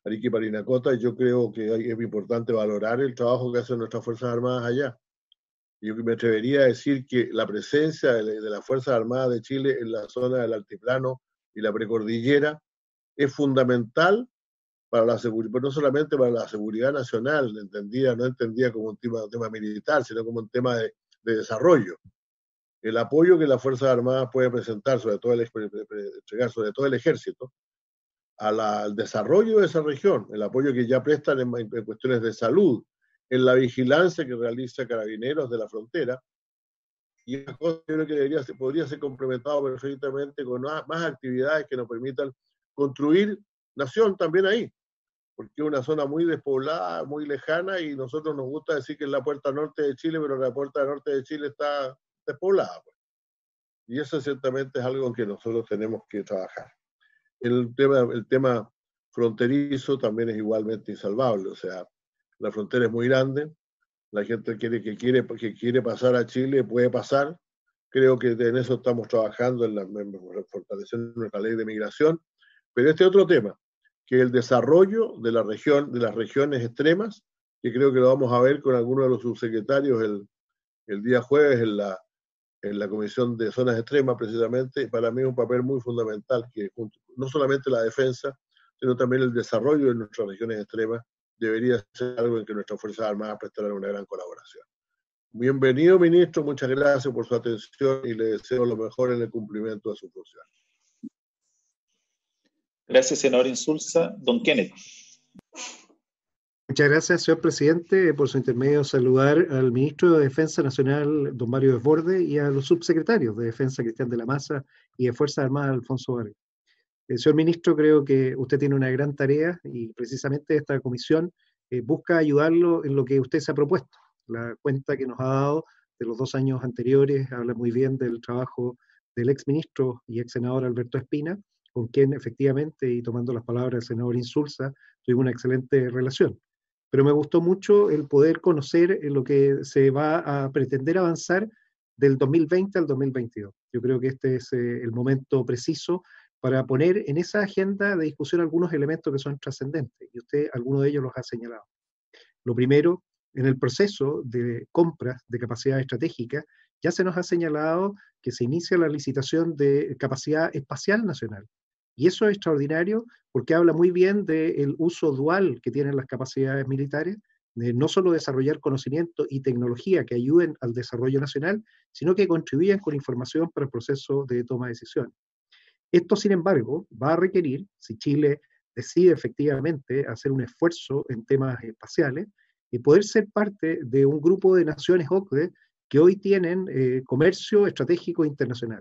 Arequipa-Parinacota, yo creo que es importante valorar el trabajo que hacen nuestras Fuerzas Armadas allá. Yo me atrevería a decir que la presencia de las Fuerzas Armadas de Chile en la zona del altiplano y la precordillera es fundamental para la seguridad, pero no solamente para la seguridad nacional, no entendía como un tema militar, sino como un tema de desarrollo. El apoyo que las Fuerzas Armadas pueden presentar, sobre todo el ejército, al desarrollo de esa región, el apoyo que ya prestan en cuestiones de salud, en la vigilancia que realiza Carabineros de la frontera, y esa cosa yo creo que podría ser complementado perfectamente con más actividades que nos permitan construir nación también ahí, porque es una zona muy despoblada, muy lejana, y nosotros nos gusta decir que es la puerta norte de Chile, pero la puerta norte de Chile está despoblada, pues. Y eso ciertamente es algo en que nosotros tenemos que trabajar. El tema fronterizo también es igualmente insalvable, o sea, la frontera es muy grande, la gente que quiere pasar a Chile puede pasar. Creo que en eso estamos trabajando, en fortaleciendo nuestra ley de migración. Pero este otro tema, que es el desarrollo de la región, de las regiones extremas, que creo que lo vamos a ver con algunos de los subsecretarios el día jueves en la Comisión de Zonas Extremas, precisamente. Para mí es un papel muy fundamental, que no solamente la defensa, sino también el desarrollo de nuestras regiones extremas debería ser algo en que nuestras Fuerzas Armadas prestarán una gran colaboración. Bienvenido, ministro, muchas gracias por su atención y le deseo lo mejor en el cumplimiento de su función. Gracias, senador Insulza. Don Kenneth. Muchas gracias, señor presidente. Por su intermedio, saludar al ministro de Defensa Nacional, don Mario Desbordes, y a los subsecretarios de Defensa, Cristian de la Maza, y de Fuerzas Armadas, Alfonso Vargas. Señor ministro, creo que usted tiene una gran tarea y precisamente esta comisión busca ayudarlo en lo que usted se ha propuesto. La cuenta que nos ha dado de los 2 años anteriores habla muy bien del trabajo del exministro y ex senador Alberto Espina, con quien efectivamente, y tomando las palabras del senador Insulza, tuvimos una excelente relación. Pero me gustó mucho el poder conocer lo que se va a pretender avanzar del 2020 al 2022. Yo creo que este es el momento preciso para poner en esa agenda de discusión algunos elementos que son trascendentes, y usted algunos de ellos los ha señalado. Lo primero, en el proceso de compras de capacidad estratégica, ya se nos ha señalado que se inicia la licitación de capacidad espacial nacional. Y eso es extraordinario porque habla muy bien del uso dual que tienen las capacidades militares, de no solo desarrollar conocimiento y tecnología que ayuden al desarrollo nacional, sino que contribuyan con información para el proceso de toma de decisiones. Esto, sin embargo, va a requerir, si Chile decide efectivamente hacer un esfuerzo en temas espaciales, y poder ser parte de un grupo de naciones OCDE que hoy tienen comercio estratégico internacional.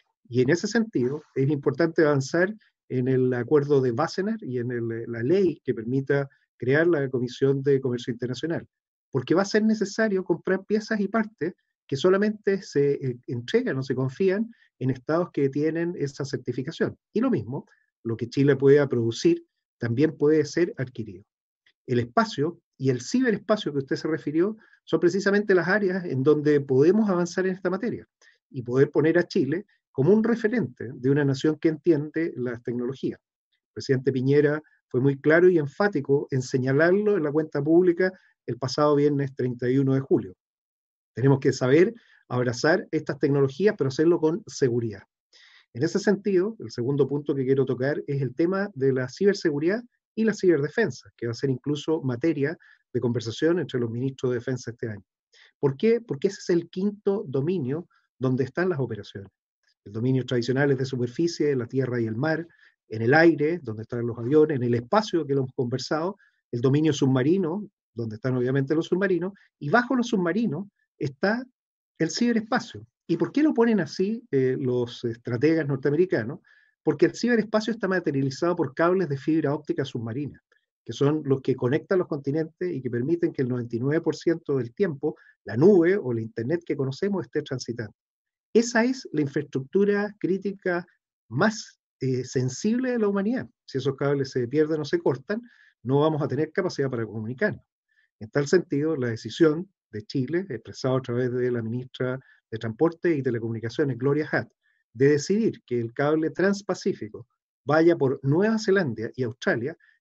Y en ese sentido, es importante avanzar en el acuerdo de Wassenaar y en la ley que permita crear la Comisión de Comercio Internacional, porque va a ser necesario comprar piezas y partes que solamente se entregan o se confían en estados que tienen esa certificación. Y lo mismo, lo que Chile pueda producir también puede ser adquirido. El espacio y el ciberespacio que usted se refirió son precisamente las áreas en donde podemos avanzar en esta materia y poder poner a Chile como un referente de una nación que entiende las tecnologías. El presidente Piñera fue muy claro y enfático en señalarlo en la cuenta pública el pasado viernes 31 de julio. Tenemos que saber abrazar estas tecnologías, pero hacerlo con seguridad. En ese sentido, el segundo punto que quiero tocar es el tema de la ciberseguridad y la ciberdefensa, que va a ser incluso materia de conversación entre los ministros de defensa este año. ¿Por qué? Porque ese es el quinto dominio donde están las operaciones. El dominio tradicional es de superficie, la tierra y el mar, en el aire, donde están los aviones, en el espacio que lo hemos conversado, el dominio submarino, donde están obviamente los submarinos, y bajo los submarinos está el ciberespacio. ¿Y por qué lo ponen así los estrategas norteamericanos? Porque el ciberespacio está materializado por cables de fibra óptica submarina, que son los que conectan los continentes y que permiten que el 99% del tiempo la nube o la internet que conocemos esté transitando. Esa es la infraestructura crítica más sensible de la humanidad. Si esos cables se pierden o se cortan, no vamos a tener capacidad para comunicarnos. En tal sentido, la decisión de Chile, expresada a través de la ministra de Transporte y Telecomunicaciones, Gloria Hutt, de decidir que el cable transpacífico vaya por Nueva Zelanda y Australia,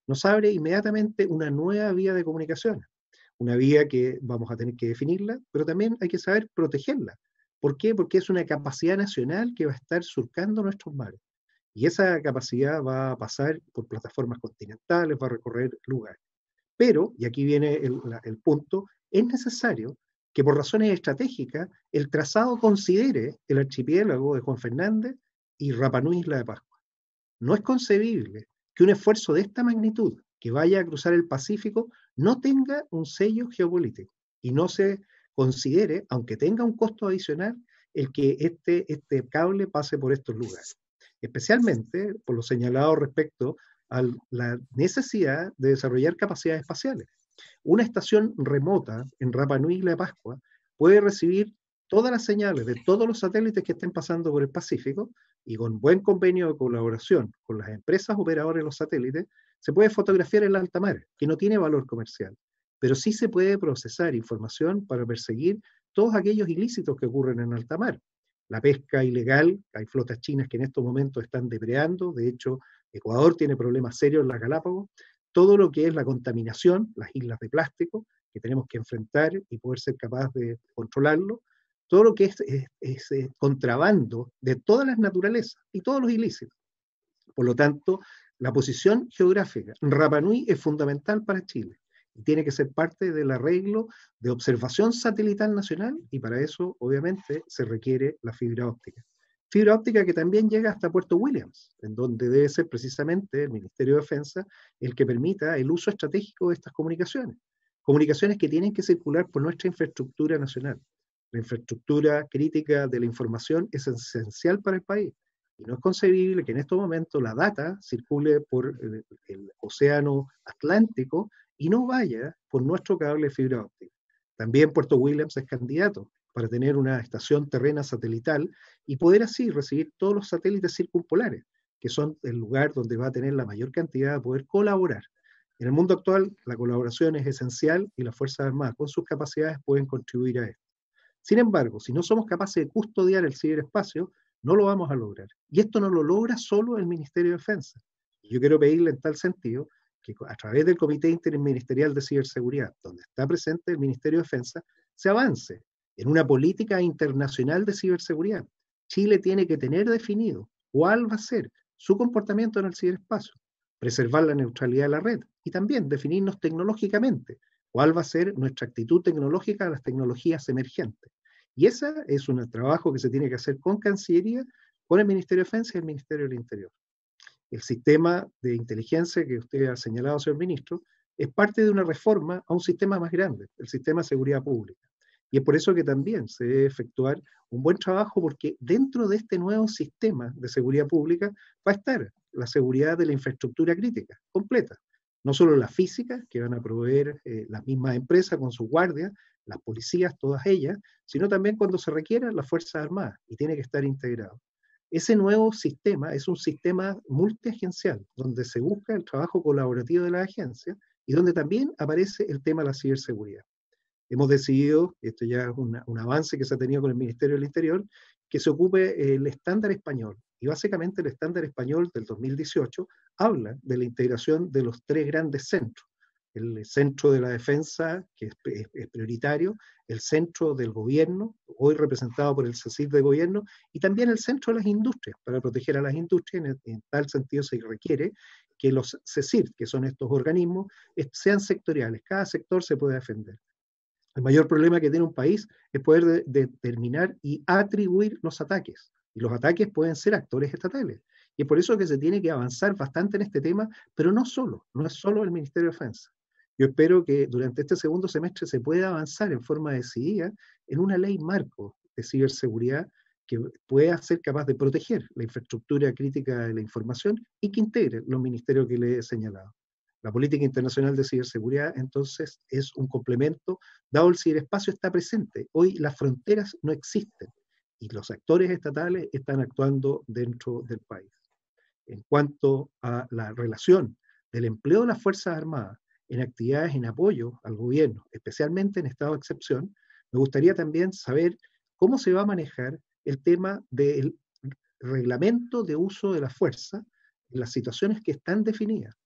nos abre inmediatamente una nueva vía de comunicación, una vía que vamos a tener que definirla, pero también hay que saber protegerla. ¿Por qué? Porque es una capacidad nacional que va a estar surcando nuestros mares. Y esa capacidad va a pasar por plataformas continentales, va a recorrer lugares. Pero, y aquí viene el punto, es necesario que por razones estratégicas el trazado considere el archipiélago de Juan Fernández y Rapa Nui, Isla de Pascua. No es concebible que un esfuerzo de esta magnitud que vaya a cruzar el Pacífico no tenga un sello geopolítico y no se considere, aunque tenga un costo adicional, el que este cable pase por estos lugares. Especialmente por lo señalado respecto a la necesidad de desarrollar capacidades espaciales. Una estación remota en Rapa Nui, Isla de Pascua, puede recibir todas las señales de todos los satélites que estén pasando por el Pacífico y con buen convenio de colaboración con las empresas operadoras de los satélites, se puede fotografiar el alta mar, que no tiene valor comercial, pero sí se puede procesar información para perseguir todos aquellos ilícitos que ocurren en alta mar. La pesca ilegal, hay flotas chinas que en estos momentos están depredando, de hecho Ecuador tiene problemas serios en las Galápagos, todo lo que es la contaminación, las islas de plástico, que tenemos que enfrentar y poder ser capaz de controlarlo, todo lo que es contrabando de todas las naturalezas y todos los ilícitos. Por lo tanto, la posición geográfica en Rapa Nui es fundamental para Chile y tiene que ser parte del arreglo de observación satelital nacional y para eso, obviamente, se requiere la fibra óptica. Fibra óptica que también llega hasta Puerto Williams, en donde debe ser precisamente el Ministerio de Defensa el que permita el uso estratégico de estas comunicaciones. Comunicaciones que tienen que circular por nuestra infraestructura nacional. La infraestructura crítica de la información es esencial para el país. Y no es concebible que en estos momentos la data circule por el océano Atlántico y no vaya por nuestro cable de fibra óptica. También Puerto Williams es candidato para tener una estación terrena satelital y poder así recibir todos los satélites circumpolares, que son el lugar donde va a tener la mayor cantidad de poder colaborar. En el mundo actual, la colaboración es esencial y las Fuerzas Armadas, con sus capacidades, pueden contribuir a esto. Sin embargo, si no somos capaces de custodiar el ciberespacio, no lo vamos a lograr. Y esto no lo logra solo el Ministerio de Defensa. Yo quiero pedirle en tal sentido que a través del Comité Interministerial de Ciberseguridad, donde está presente el Ministerio de Defensa, se avance en una política internacional de ciberseguridad. Chile tiene que tener definido cuál va a ser su comportamiento en el ciberespacio, preservar la neutralidad de la red y también definirnos tecnológicamente cuál va a ser nuestra actitud tecnológica a las tecnologías emergentes. Y ese es un trabajo que se tiene que hacer con Cancillería, con el Ministerio de Defensa y el Ministerio del Interior. El sistema de inteligencia que usted ha señalado, señor ministro, es parte de una reforma a un sistema más grande, el sistema de seguridad pública. Y es por eso que también se debe efectuar un buen trabajo porque dentro de este nuevo sistema de seguridad pública va a estar la seguridad de la infraestructura crítica, completa. No solo la física, que van a proveer las mismas empresas con sus guardias, las policías, todas ellas, sino también cuando se requieran las Fuerzas Armadas y tiene que estar integrado. Ese nuevo sistema es un sistema multiagencial, donde se busca el trabajo colaborativo de la agencia y donde también aparece el tema de la ciberseguridad. Hemos decidido, esto ya es un avance que se ha tenido con el Ministerio del Interior, que se ocupe el estándar español. Y básicamente el estándar español del 2018 habla de la integración de los tres grandes centros. El centro de la defensa, que es prioritario, el centro del gobierno, hoy representado por el CECIR de gobierno, y también el centro de las industrias, para proteger a las industrias. En tal sentido se requiere que los CECIR, que son estos organismos, sean sectoriales, cada sector se puede defender. El mayor problema que tiene un país es poder determinar y atribuir los ataques. Y los ataques pueden ser actores estatales. Y es por eso que se tiene que avanzar bastante en este tema, pero no es solo el Ministerio de Defensa. Yo espero que durante este segundo semestre se pueda avanzar en forma decidida en una ley marco de ciberseguridad que pueda ser capaz de proteger la infraestructura crítica de la información y que integre los ministerios que le he señalado. La política internacional de ciberseguridad, entonces, es un complemento, dado el ciberespacio está presente. Hoy las fronteras no existen y los actores estatales están actuando dentro del país. En cuanto a la relación del empleo de las Fuerzas Armadas en actividades en apoyo al gobierno, especialmente en estado de excepción, me gustaría también saber cómo se va a manejar el tema del reglamento de uso de la fuerza en las situaciones que están definidas.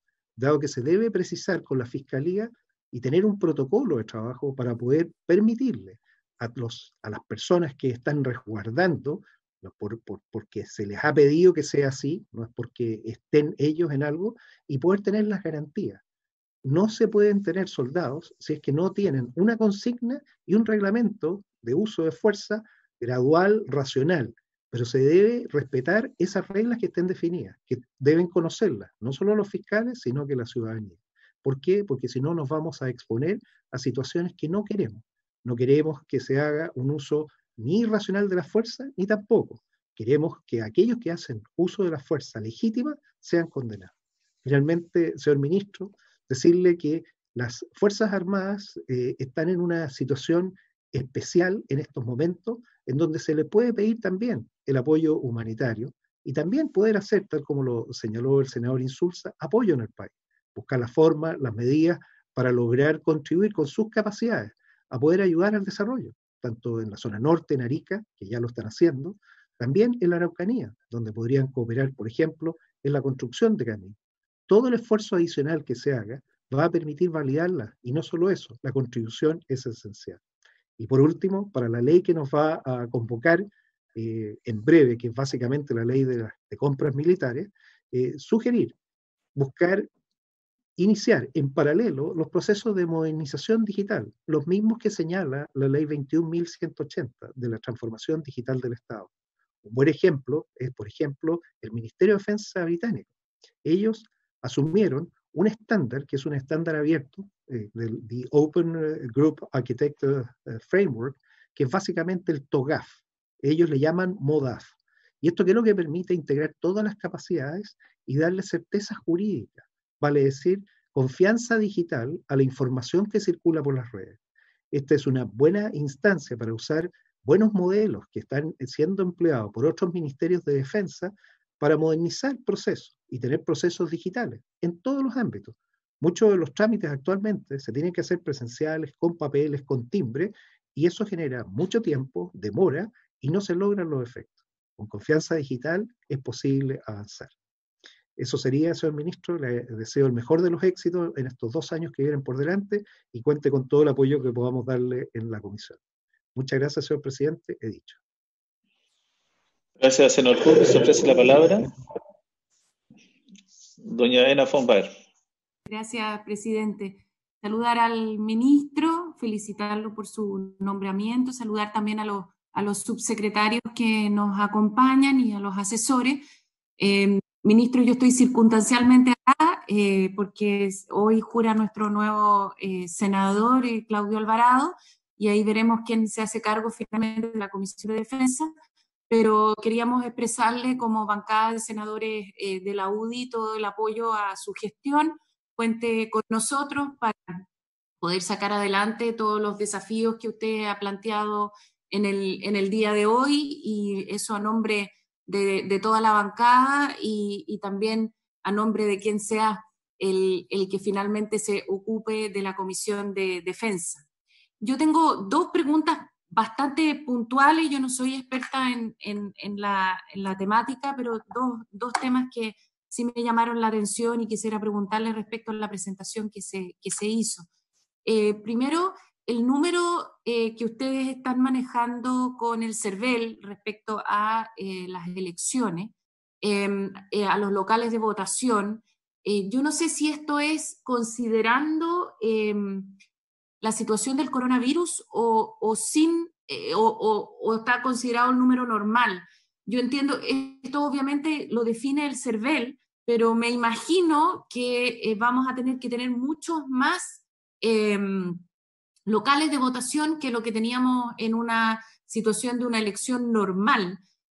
dado que se debe precisar con la Fiscalía y tener un protocolo de trabajo para poder permitirle a las personas que están resguardando, porque se les ha pedido que sea así, no es porque estén ellos en algo, y poder tener las garantías. No se pueden tener soldados si es que no tienen una consigna y un reglamento de uso de fuerza gradual, racional, pero se debe respetar esas reglas que estén definidas, que deben conocerlas, no solo los fiscales, sino que la ciudadanía. ¿Por qué? Porque si no nos vamos a exponer a situaciones que no queremos. No queremos que se haga un uso ni irracional de la fuerza, ni tampoco queremos que aquellos que hacen uso de la fuerza legítima sean condenados. Finalmente, señor ministro, decirle que las Fuerzas Armadas están en una situación especial en estos momentos, en donde se le puede pedir también el apoyo humanitario y también poder hacer, tal como lo señaló el senador Insulza, apoyo en el país, buscar la forma, las medidas para lograr contribuir con sus capacidades a poder ayudar al desarrollo, tanto en la zona norte, en Arica, que ya lo están haciendo, también en la Araucanía, donde podrían cooperar, por ejemplo, en la construcción de caminos. Todo el esfuerzo adicional que se haga va a permitir validarla, y no solo eso, la contribución es esencial. Y por último, para la ley que nos va a convocar en breve, que es básicamente la ley de compras militares, sugerir, buscar, iniciar en paralelo los procesos de modernización digital, los mismos que señala la ley 21.180 de la transformación digital del Estado. Un buen ejemplo es, por ejemplo, el Ministerio de Defensa británico. Ellos asumieron un estándar, que es un estándar abierto, del the Open Group Architecture Framework, que es básicamente el TOGAF. Ellos le llaman MODAF. ¿Y esto qué es lo que permite? Integrar todas las capacidades y darle certeza jurídica, vale decir, confianza digital a la información que circula por las redes. Esta es una buena instancia para usar buenos modelos que están siendo empleados por otros ministerios de defensa para modernizar procesos y tener procesos digitales en todos los ámbitos. Muchos de los trámites actualmente se tienen que hacer presenciales, con papeles, con timbre, y eso genera mucho tiempo, demora, y no se logran los efectos. Con confianza digital es posible avanzar. Eso sería, señor ministro. Le deseo el mejor de los éxitos en estos 2 años que vienen por delante y cuente con todo el apoyo que podamos darle en la comisión. Muchas gracias, señor presidente. He dicho. Gracias, senador Jorge. Se ofrece la palabra doña Elena von Baer. Gracias, presidente. Saludar al ministro, felicitarlo por su nombramiento, saludar también a los subsecretarios que nos acompañan y a los asesores. Ministro, yo estoy circunstancialmente acá porque hoy jura nuestro nuevo senador, Claudio Alvarado, y ahí veremos quién se hace cargo finalmente de la Comisión de Defensa, pero queríamos expresarle como bancada de senadores de la UDI todo el apoyo a su gestión. Cuente con nosotros para poder sacar adelante todos los desafíos que usted ha planteado en el día de hoy, y eso a nombre de toda la bancada y también a nombre de quien sea el que finalmente se ocupe de la Comisión de Defensa. Yo tengo 2 preguntas bastante puntuales. Yo no soy experta en la temática, pero dos temas que sí me llamaron la atención y quisiera preguntarle respecto a la presentación que se hizo. Primero, el número que ustedes están manejando con el CERVEL respecto a las elecciones, a los locales de votación, yo no sé si esto es considerando la situación del coronavirus o está considerado el número normal. Yo entiendo, esto obviamente lo define el CERVEL, pero me imagino que vamos a tener que tener muchos más locales de votación que lo que teníamos en una situación de una elección normal,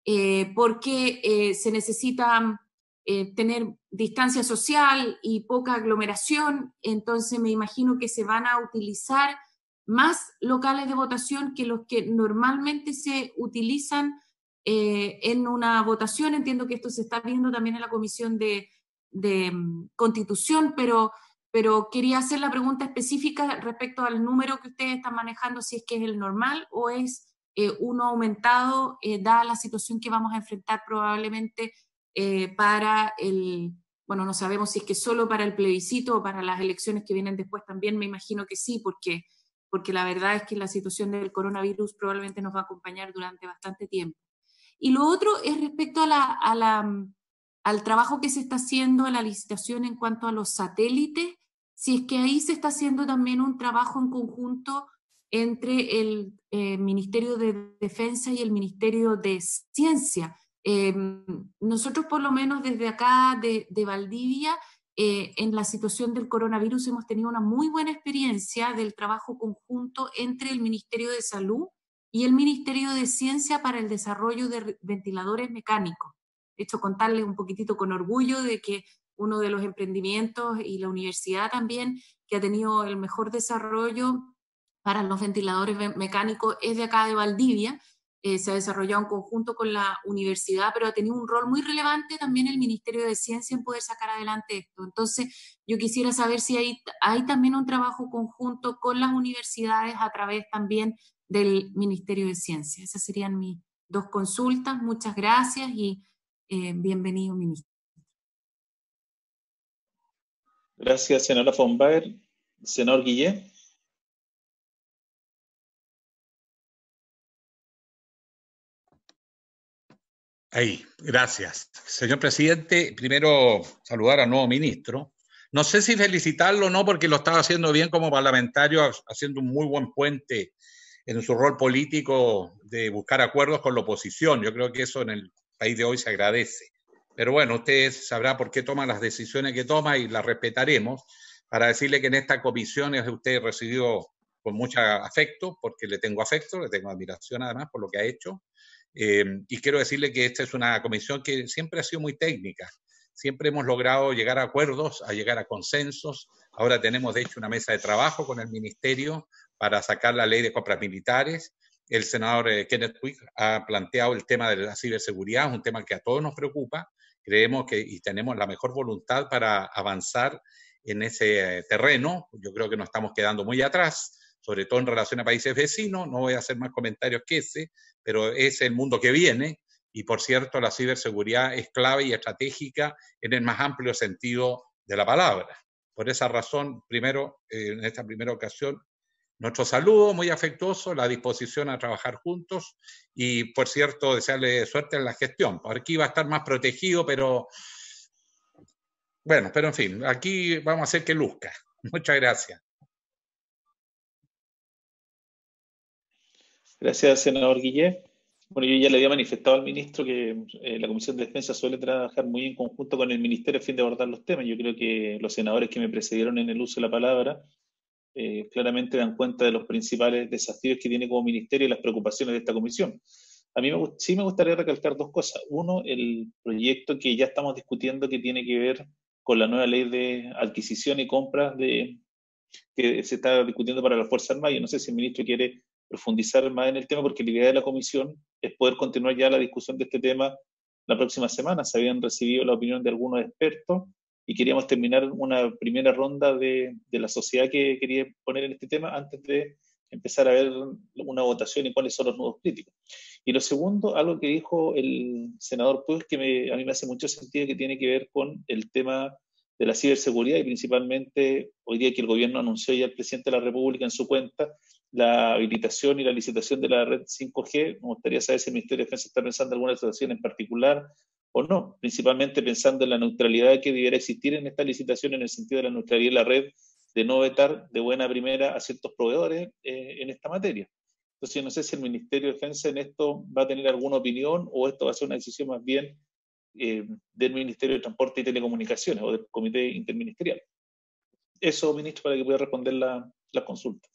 porque se necesita tener distancia social y poca aglomeración. Entonces me imagino que se van a utilizar más locales de votación que los que normalmente se utilizan en una votación. Entiendo que esto se está viendo también en la Comisión de Constitución, pero quería hacer la pregunta específica respecto al número que ustedes están manejando, si es que es el normal o es uno aumentado, dada la situación que vamos a enfrentar probablemente para el bueno, no sabemos si es que solo para el plebiscito o para las elecciones que vienen después también, me imagino que sí, porque la verdad es que la situación del coronavirus probablemente nos va a acompañar durante bastante tiempo. Y lo otro es respecto al trabajo que se está haciendo, a la licitación en cuanto a los satélites, si es que ahí se está haciendo también un trabajo en conjunto entre el Ministerio de Defensa y el Ministerio de Ciencia. Nosotros por lo menos desde acá de Valdivia, en la situación del coronavirus hemos tenido una muy buena experiencia del trabajo conjunto entre el Ministerio de Salud y el Ministerio de Ciencia para el desarrollo de ventiladores mecánicos. De hecho, contarles un poquitito con orgullo de que uno de los emprendimientos y la universidad también que ha tenido el mejor desarrollo para los ventiladores mecánicos es de acá de Valdivia. Se ha desarrollado en conjunto con la universidad, pero ha tenido un rol muy relevante también el Ministerio de Ciencia en poder sacar adelante esto. Entonces, yo quisiera saber si hay también un trabajo conjunto con las universidades a través también del Ministerio de Ciencia. Esas serían mis 2 consultas. Muchas gracias y bienvenido, ministro. Gracias, senadora von Baer. Senador Guillé. Ahí, gracias. Señor presidente, primero saludar al nuevo ministro. No sé si felicitarlo o no, porque lo estaba haciendo bien como parlamentario, haciendo un muy buen puente en su rol político de buscar acuerdos con la oposición. Yo creo que eso en el país de hoy se agradece. Pero bueno, usted sabrá por qué toma las decisiones que toma y las respetaremos. Para decirle que en esta comisión usted recibió con mucho afecto, porque le tengo afecto, le tengo admiración además por lo que ha hecho. Y quiero decirle que esta es una comisión que siempre ha sido muy técnica. Siempre hemos logrado llegar a acuerdos, a llegar a consensos. Ahora tenemos, de hecho, una mesa de trabajo con el Ministerio para sacar la ley de compras militares. El senador Kenneth Puig ha planteado el tema de la ciberseguridad, un tema que a todos nos preocupa. Creemos que y tenemos la mejor voluntad para avanzar en ese terreno. Yo creo que nos estamos quedando muy atrás, sobre todo en relación a países vecinos. No voy a hacer más comentarios que ese, pero es el mundo que viene. Y por cierto, la ciberseguridad es clave y estratégica en el más amplio sentido de la palabra. Por esa razón, primero, en esta primera ocasión, nuestro saludo muy afectuoso, la disposición a trabajar juntos y, por cierto, desearle suerte en la gestión. Por aquí va a estar más protegido, pero bueno, pero en fin, aquí vamos a hacer que luzca. Muchas gracias. Gracias, senador Guillé. Bueno, yo ya le había manifestado al ministro que la Comisión de Defensa suele trabajar muy en conjunto con el Ministerio a fin de abordar los temas. Yo creo que los senadores que me precedieron en el uso de la palabra claramente dan cuenta de los principales desafíos que tiene como ministerio y las preocupaciones de esta comisión. A mí sí me gustaría recalcar 2 cosas. Uno, el proyecto que ya estamos discutiendo que tiene que ver con la nueva ley de adquisición y compra que se está discutiendo para la Fuerza Armada. Yo no sé si el ministro quiere profundizar más en el tema, porque la idea de la comisión es poder continuar ya la discusión de este tema la próxima semana. Se habían recibido la opinión de algunos expertos y queríamos terminar una primera ronda de la sociedad que quería poner en este tema antes de empezar a ver una votación y cuáles son los nuevos críticos. Y lo segundo, algo que dijo el senador Puig, que a mí me hace mucho sentido, que tiene que ver con el tema de la ciberseguridad y principalmente hoy día que el gobierno anunció ya el presidente de la República en su cuenta la habilitación y la licitación de la red 5G. Me gustaría saber si el Ministerio de Defensa está pensando en alguna situación en particular o no, principalmente pensando en la neutralidad que debiera existir en esta licitación, en el sentido de la neutralidad de la red, de no vetar de buena primera a ciertos proveedores en esta materia. Entonces, yo no sé si el Ministerio de Defensa en esto va a tener alguna opinión o esto va a ser una decisión más bien del Ministerio de Transporte y Telecomunicaciones o del Comité Interministerial. Eso, ministro, para que pueda responder la consulta.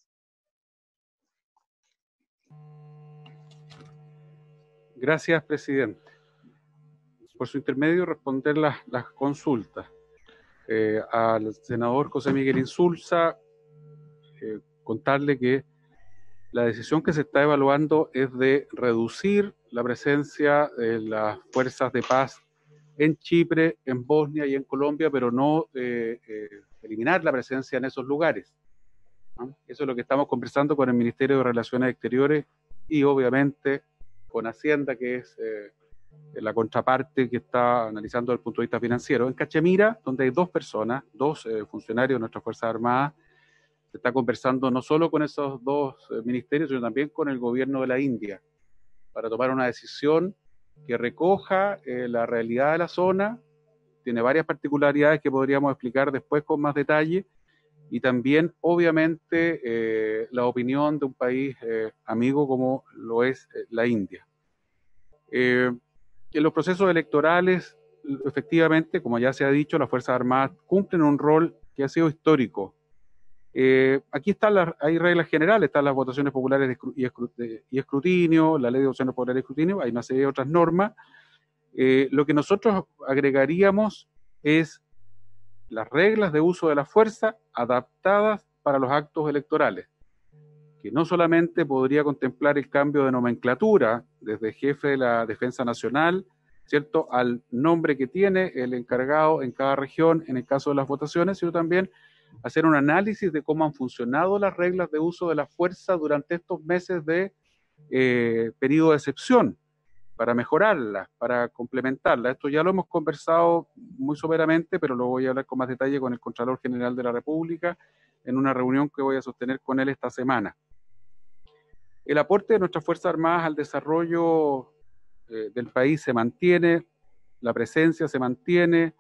Gracias, presidente. Por su intermedio, responder las consultas. Al senador José Miguel Insulza, contarle que la decisión que se está evaluando es de reducir la presencia de las fuerzas de paz en Chipre, en Bosnia y en Colombia, pero no eliminar la presencia en esos lugares, ¿no? Eso es lo que estamos conversando con el Ministerio de Relaciones Exteriores y obviamente con Hacienda, que es la contraparte que está analizando desde el punto de vista financiero. En Cachemira, donde hay dos personas, dos funcionarios de nuestras Fuerzas Armadas, se está conversando no solo con esos dos ministerios, sino también con el gobierno de la India, para tomar una decisión que recoja la realidad de la zona. Tiene varias particularidades que podríamos explicar después con más detalle, y también, obviamente, la opinión de un país amigo como lo es la India. En los procesos electorales, efectivamente, como ya se ha dicho, las Fuerzas Armadas cumplen un rol que ha sido histórico. Aquí hay reglas generales, están las votaciones populares y escrutinio, la ley de votaciones populares y escrutinio, hay una serie de otras normas. Lo que nosotros agregaríamos es las reglas de uso de la fuerza adaptadas para los actos electorales, que no solamente podría contemplar el cambio de nomenclatura desde jefe de la Defensa Nacional, ¿cierto?, al nombre que tiene el encargado en cada región en el caso de las votaciones, sino también hacer un análisis de cómo han funcionado las reglas de uso de la fuerza durante estos meses de periodo de excepción, para mejorarlas, para complementarlas. Esto ya lo hemos conversado muy someramente, pero lo voy a hablar con más detalle con el Contralor General de la República en una reunión que voy a sostener con él esta semana. El aporte de nuestras Fuerzas Armadas al desarrollo del país se mantiene, la presencia se mantiene,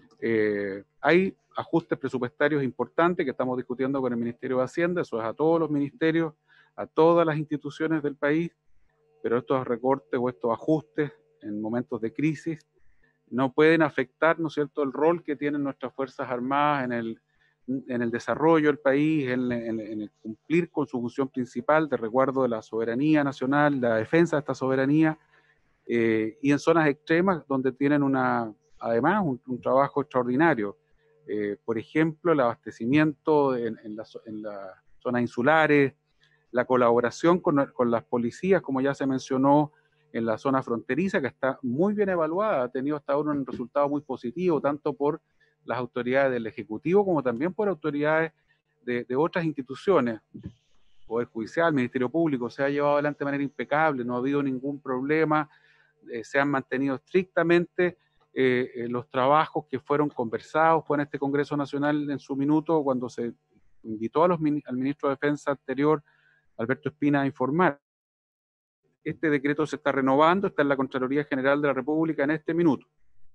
hay ajustes presupuestarios importantes que estamos discutiendo con el Ministerio de Hacienda, eso es a todos los ministerios, a todas las instituciones del país, pero estos recortes o estos ajustes en momentos de crisis no pueden afectar, ¿no es cierto?, el rol que tienen nuestras Fuerzas Armadas en el desarrollo del país, en el cumplir con su función principal de resguardo de la soberanía nacional, la defensa de esta soberanía, y en zonas extremas donde tienen además un trabajo extraordinario. Por ejemplo, el abastecimiento en las zonas insulares, la colaboración con las policías, como ya se mencionó, en la zona fronteriza, que está muy bien evaluada, ha tenido hasta ahora un resultado muy positivo, tanto por las autoridades del Ejecutivo como también por autoridades de otras instituciones, Poder Judicial, Ministerio Público. Se ha llevado adelante de manera impecable, no ha habido ningún problema, se han mantenido estrictamente los trabajos que fueron conversados en este Congreso Nacional en su minuto, cuando se invitó al ministro de Defensa anterior, Alberto Espina, a informar. Este decreto se está renovando, está en la Contraloría General de la República en este minuto.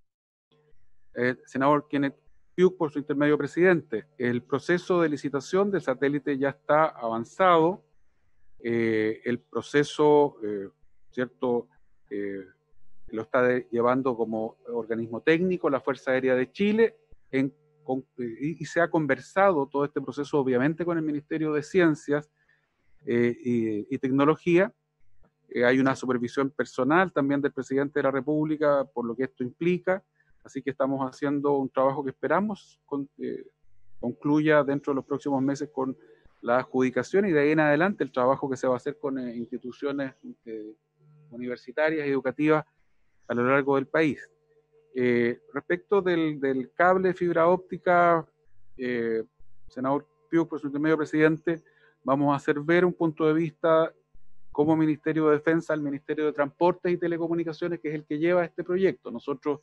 Senador Kenneth Piuk, por su intermedio, presidente, el proceso de licitación del satélite ya está avanzado, el proceso, ¿cierto?, lo está llevando como organismo técnico la Fuerza Aérea de Chile, y se ha conversado todo este proceso obviamente con el Ministerio de Ciencias y Tecnología. Hay una supervisión personal también del presidente de la República por lo que esto implica, así que estamos haciendo un trabajo que esperamos concluya dentro de los próximos meses con la adjudicación, y de ahí en adelante el trabajo que se va a hacer con instituciones universitarias y educativas a lo largo del país. Respecto del cable de fibra óptica, senador Piuk, por su intermedio, presidente, vamos a hacer ver un punto de vista como Ministerio de Defensa al Ministerio de Transportes y Telecomunicaciones, que es el que lleva este proyecto. Nosotros,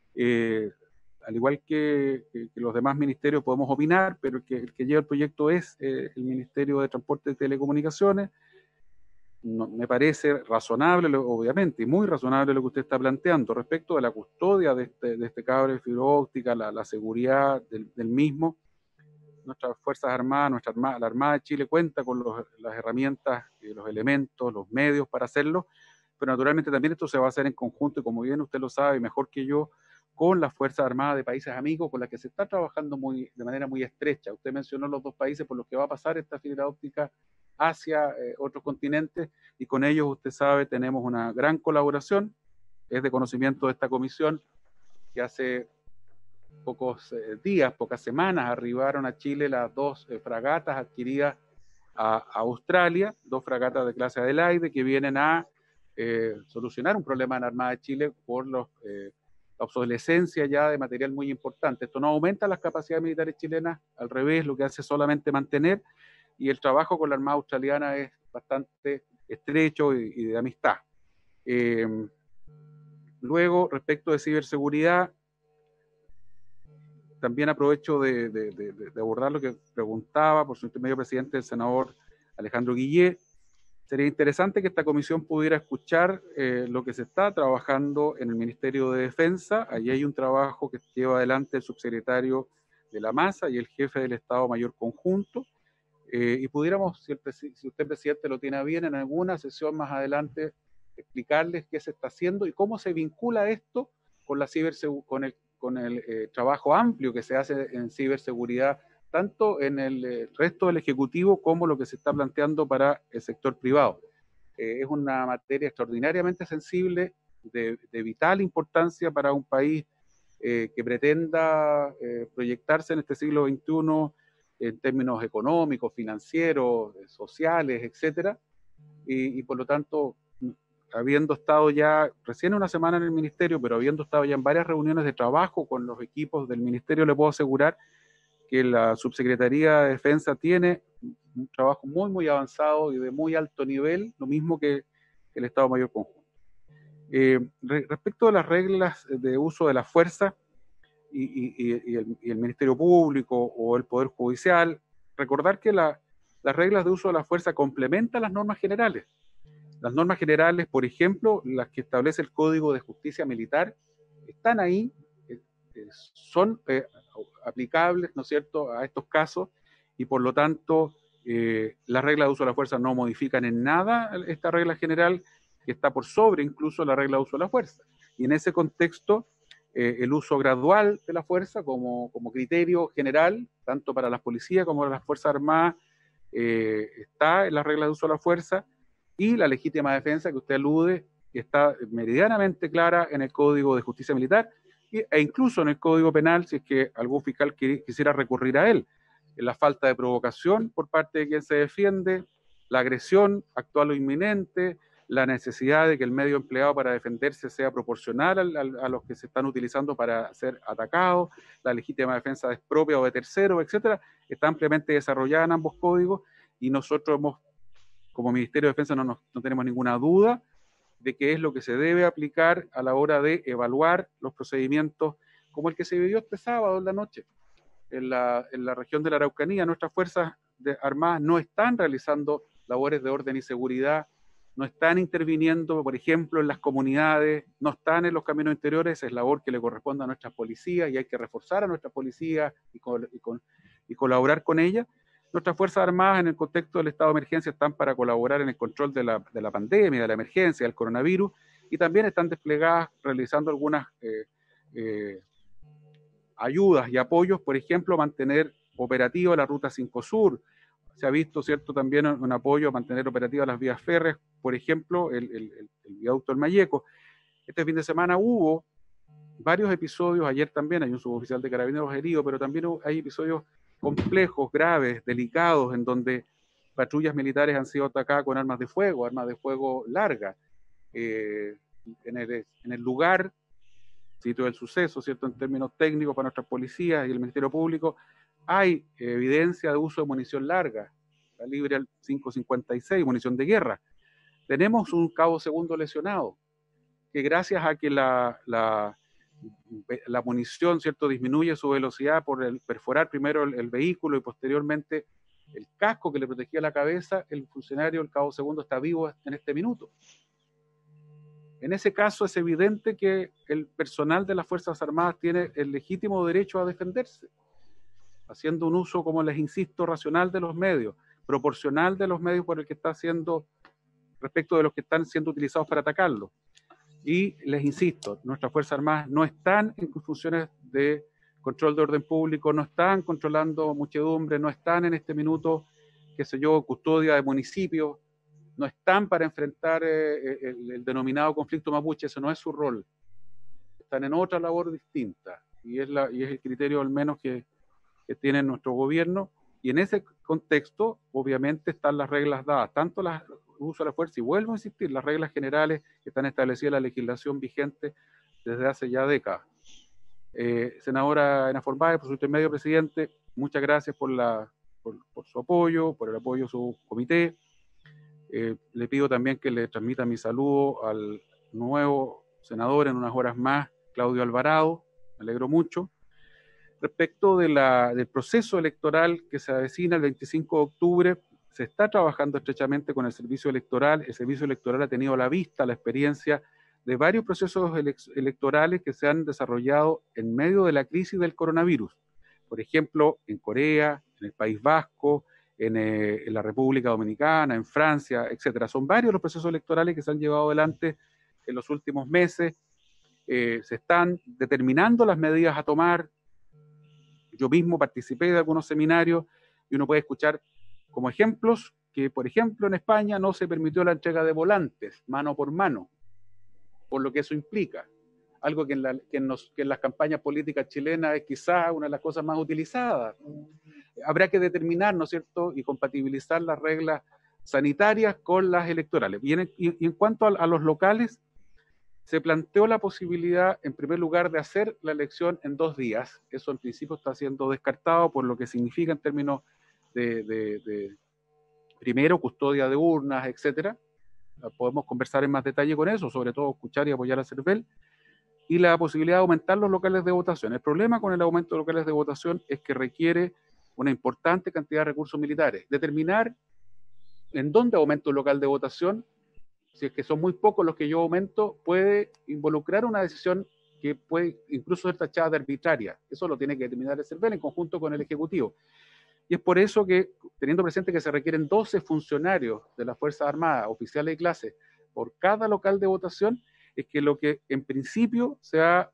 al igual que los demás ministerios, podemos opinar, pero el que lleva el proyecto es el Ministerio de Transportes y Telecomunicaciones. No, me parece razonable, obviamente, y muy razonable lo que usted está planteando respecto de la custodia de este cable de fibra óptica, la seguridad del mismo. Nuestras Fuerzas Armadas, la Armada de Chile cuenta con las herramientas, los elementos, los medios para hacerlo, pero naturalmente también esto se va a hacer en conjunto, y como bien usted lo sabe mejor que yo, con las Fuerzas Armadas de países amigos con las que se está trabajando de manera muy estrecha. Usted mencionó los dos países por los que va a pasar esta fibra óptica hacia otros continentes, y con ellos, usted sabe, tenemos una gran colaboración. Es de conocimiento de esta comisión que hace pocos días, pocas semanas, arribaron a Chile las dos fragatas adquiridas a Australia, dos fragatas de clase Adelaide, que vienen a solucionar un problema en la Armada de Chile por la obsolescencia ya de material muy importante. Esto no aumenta las capacidades militares chilenas, al revés, lo que hace es solamente mantener, y el trabajo con la Armada australiana es bastante estrecho y de amistad. Luego, respecto de ciberseguridad, también aprovecho de abordar lo que preguntaba por su intermedio presidente el senador Alejandro Guillé. Sería interesante que esta comisión pudiera escuchar lo que se está trabajando en el Ministerio de Defensa. Allí hay un trabajo que lleva adelante el subsecretario de la Masa y el jefe del Estado Mayor Conjunto. Y pudiéramos, si usted, presidente, lo tiene bien, en alguna sesión más adelante, explicarles qué se está haciendo y cómo se vincula esto con con el trabajo amplio que se hace en ciberseguridad, tanto en el resto del Ejecutivo como lo que se está planteando para el sector privado. Es una materia extraordinariamente sensible, de vital importancia para un país que pretenda proyectarse en este siglo XXI en términos económicos, financieros, sociales, etcétera, y por lo tanto, habiendo estado ya recién una semana en el ministerio, pero habiendo estado ya en varias reuniones de trabajo con los equipos del ministerio, le puedo asegurar que la Subsecretaría de Defensa tiene un trabajo muy, muy avanzado y de muy alto nivel, lo mismo que el Estado Mayor Conjunto. Respecto a las reglas de uso de la fuerza y el Ministerio Público o el Poder Judicial, recordar que las reglas de uso de la fuerza complementan las normas generales. Las normas generales, por ejemplo, las que establece el Código de Justicia Militar, están ahí, son aplicables, ¿no es cierto?, a estos casos, y por lo tanto las reglas de uso de la fuerza no modifican en nada esta regla general, que está por sobre incluso la regla de uso de la fuerza. Y en ese contexto, el uso gradual de la fuerza como criterio general, tanto para las policías como para las Fuerzas Armadas, está en la regla de uso de la fuerza, y la legítima defensa que usted alude, que está meridianamente clara en el Código de Justicia Militar, e incluso en el Código Penal, si es que algún fiscal quisiera recurrir a él. La falta de provocación por parte de quien se defiende, la agresión actual o inminente, la necesidad de que el medio empleado para defenderse sea proporcional a los que se están utilizando para ser atacados, la legítima defensa es propia o de terceros, etcétera, está ampliamente desarrollada en ambos códigos, y nosotros como Ministerio de Defensa no tenemos ninguna duda de qué es lo que se debe aplicar a la hora de evaluar los procedimientos como el que se vivió este sábado en la noche en la región de la Araucanía. Nuestras Fuerzas Armadas no están realizando labores de orden y seguridad, no están interviniendo, por ejemplo, en las comunidades, no están en los caminos interiores. Es labor que le corresponde a nuestras policías, y hay que reforzar a nuestras policías y colaborar con ellas. Nuestras Fuerzas Armadas, en el contexto del estado de emergencia, están para colaborar en el control de la pandemia, de la emergencia, del coronavirus, y también están desplegadas realizando algunas ayudas y apoyos, por ejemplo, mantener operativa la Ruta 5 Sur. Se ha visto, ¿cierto?, también un apoyo a mantener operativas las vías férreas, por ejemplo, el viaducto del Mayeco. Este fin de semana hubo varios episodios, ayer también hay un suboficial de Carabineros herido, pero también hay episodios complejos, graves, delicados, en donde patrullas militares han sido atacadas con armas de fuego largas. En el lugar, sitio del suceso, ¿cierto?, en términos técnicos para nuestras policías y el Ministerio Público, hay evidencia de uso de munición larga, calibre al 5.56, munición de guerra. Tenemos un cabo segundo lesionado, que gracias a que la munición, ¿cierto?, disminuye su velocidad por perforar primero el vehículo y posteriormente el casco que le protegía la cabeza, el funcionario, el cabo segundo, está vivo en este minuto. En ese caso es evidente que el personal de las Fuerzas Armadas tiene el legítimo derecho a defenderse, haciendo un uso, como les insisto, racional de los medios, proporcional de los medios por el que está haciendo respecto de los que están siendo utilizados para atacarlo. Y les insisto, nuestras Fuerzas Armadas no están en funciones de control de orden público, no están controlando muchedumbre, no están en este minuto, qué sé yo, custodia de municipios, no están para enfrentar el denominado conflicto mapuche. Eso no es su rol. Están en otra labor distinta, y es el criterio al menos que tiene nuestro gobierno, y en ese contexto obviamente están las reglas dadas, tanto el uso de la fuerza, y vuelvo a insistir, las reglas generales que están establecidas en la legislación vigente desde hace ya décadas. Senadora Ena Formay, por su intermedio, presidente, muchas gracias por su apoyo, por el apoyo a su comité. Le pido también que le transmita mi saludo al nuevo senador en unas horas más, Claudio Alvarado, me alegro mucho, respecto del proceso electoral que se avecina el 25 de octubre. Se está trabajando estrechamente con el servicio electoral. El servicio electoral ha tenido a la vista la experiencia de varios procesos electorales que se han desarrollado en medio de la crisis del coronavirus. Por ejemplo, en Corea, en el País Vasco, en la República Dominicana, en Francia, etc. Son varios los procesos electorales que se han llevado adelante en los últimos meses. Se están determinando las medidas a tomar. Yo mismo participé de algunos seminarios y uno puede escuchar como ejemplos que, por ejemplo, en España no se permitió la entrega de volantes mano por mano, por lo que eso implica. Algo que en las campañas políticas chilenas es quizás una de las cosas más utilizadas. Habrá que determinar, ¿no es cierto?, y compatibilizar las reglas sanitarias con las electorales. Y en cuanto a los locales, se planteó la posibilidad, en primer lugar, de hacer la elección en 2 días. Eso en principio está siendo descartado por lo que significa en términos de primero, custodia de urnas, etcétera. Podemos conversar en más detalle con eso, sobre todo escuchar y apoyar a CERVEL, y la posibilidad de aumentar los locales de votación. El problema con el aumento de locales de votación es que requiere una importante cantidad de recursos militares. Determinar en dónde aumento un local de votación, si es que son muy pocos los que yo aumento, puede involucrar una decisión que puede incluso ser tachada de arbitraria. Eso lo tiene que determinar el CERVEL en conjunto con el Ejecutivo. Y es por eso que, teniendo presente que se requieren 12 funcionarios de las Fuerzas Armadas, oficiales de clase, por cada local de votación, es que lo que en principio se ha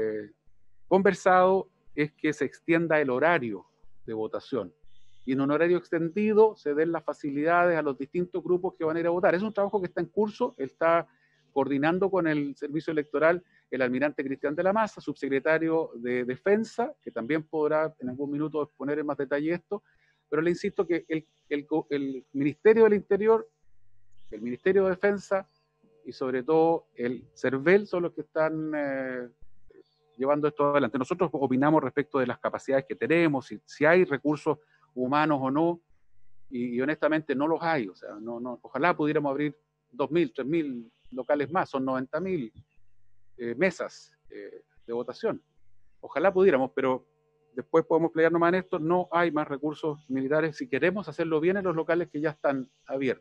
conversado es que se extienda el horario de votación. Y en un horario extendido se den las facilidades a los distintos grupos que van a ir a votar. Es un trabajo que está en curso, está coordinando con el servicio electoral el almirante Cristian de la Maza, subsecretario de Defensa, que también podrá en algún minuto exponer en más detalle esto, pero le insisto que el Ministerio del Interior, el Ministerio de Defensa y sobre todo el CERVEL son los que están llevando esto adelante. Nosotros opinamos respecto de las capacidades que tenemos, si hay recursos humanos o no, y honestamente no los hay. O sea, ojalá pudiéramos abrir 2.000, 3.000 locales más, son 90.000 mesas de votación. Ojalá pudiéramos, pero después podemos pelearnos más en esto. No hay más recursos militares si queremos hacerlo bien en los locales que ya están abiertos.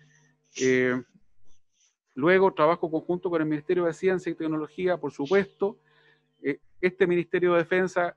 Luego, trabajo conjunto con el Ministerio de Ciencia y Tecnología, por supuesto. Este Ministerio de Defensa,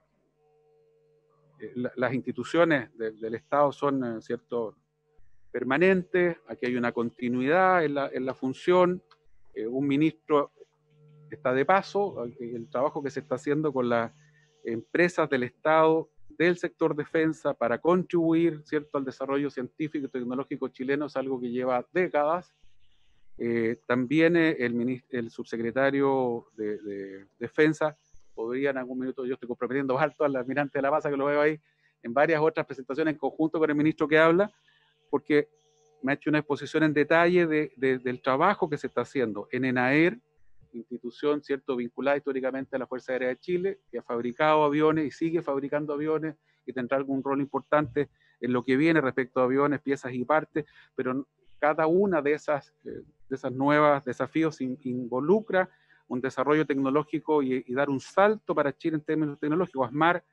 las instituciones del Estado son, ¿cierto?, permanentes. Aquí hay una continuidad en la función. Un ministro está de paso. El trabajo que se está haciendo con las empresas del Estado, del sector defensa, para contribuir, ¿cierto?, al desarrollo científico y tecnológico chileno es algo que lleva décadas. También el subsecretario de Defensa podría en algún minuto, yo estoy comprometiendo alto al almirante de la Maza, que lo veo ahí en varias otras presentaciones en conjunto con el ministro que habla, porque me ha hecho una exposición en detalle del trabajo que se está haciendo en ENAER, institución, ¿cierto?, vinculada históricamente a la Fuerza Aérea de Chile, que ha fabricado aviones y sigue fabricando aviones y tendrá algún rol importante en lo que viene respecto a aviones, piezas y partes, pero cada una de esas nuevos desafíos involucra un desarrollo tecnológico y dar un salto para Chile en términos tecnológicos. ASMAR,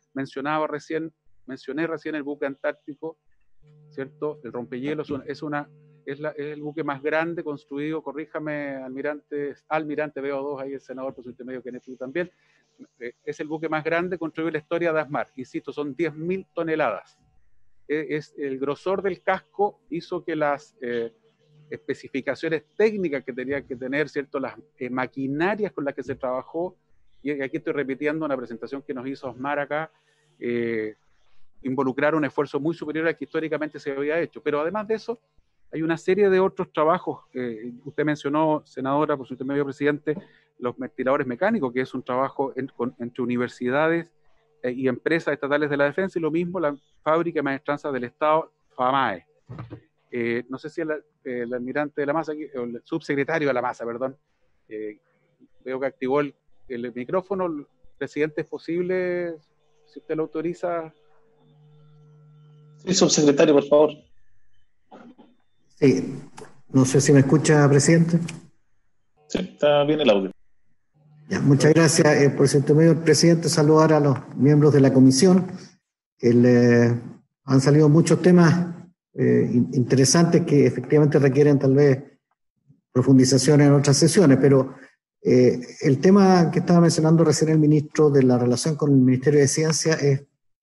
mencioné recién el buque antártico, ¿cierto? El rompehielos es el buque más grande construido, corríjame, almirante BO2, ahí el senador por su intermedio que Netflix también, es el buque más grande construido en la historia de ASMAR. Insisto, son 10.000 toneladas. El grosor del casco hizo que las especificaciones técnicas que tenían que tener, ¿cierto?, las maquinarias con las que se trabajó, y aquí estoy repitiendo una presentación que nos hizo ASMAR acá, involucrar un esfuerzo muy superior al que históricamente se había hecho. Pero además de eso, hay una serie de otros trabajos. Usted mencionó, senadora, por su intermedio, presidente, los ventiladores mecánicos, que es un trabajo entre universidades y empresas estatales de la defensa, y lo mismo la fábrica de maestranza del Estado, FAMAE. No sé si el almirante de la Maza, o el subsecretario de la Maza, perdón, veo que activó el micrófono. Presidente, ¿es posible, si usted lo autoriza? Sí, subsecretario, por favor. Sí, no sé si me escucha, presidente. Sí, está bien el audio. Ya, muchas gracias. Por su intermedio, presidente, saludar a los miembros de la comisión. Han salido muchos temas interesantes que efectivamente requieren tal vez profundización en otras sesiones, pero el tema que estaba mencionando recién el ministro de la relación con el Ministerio de Ciencia es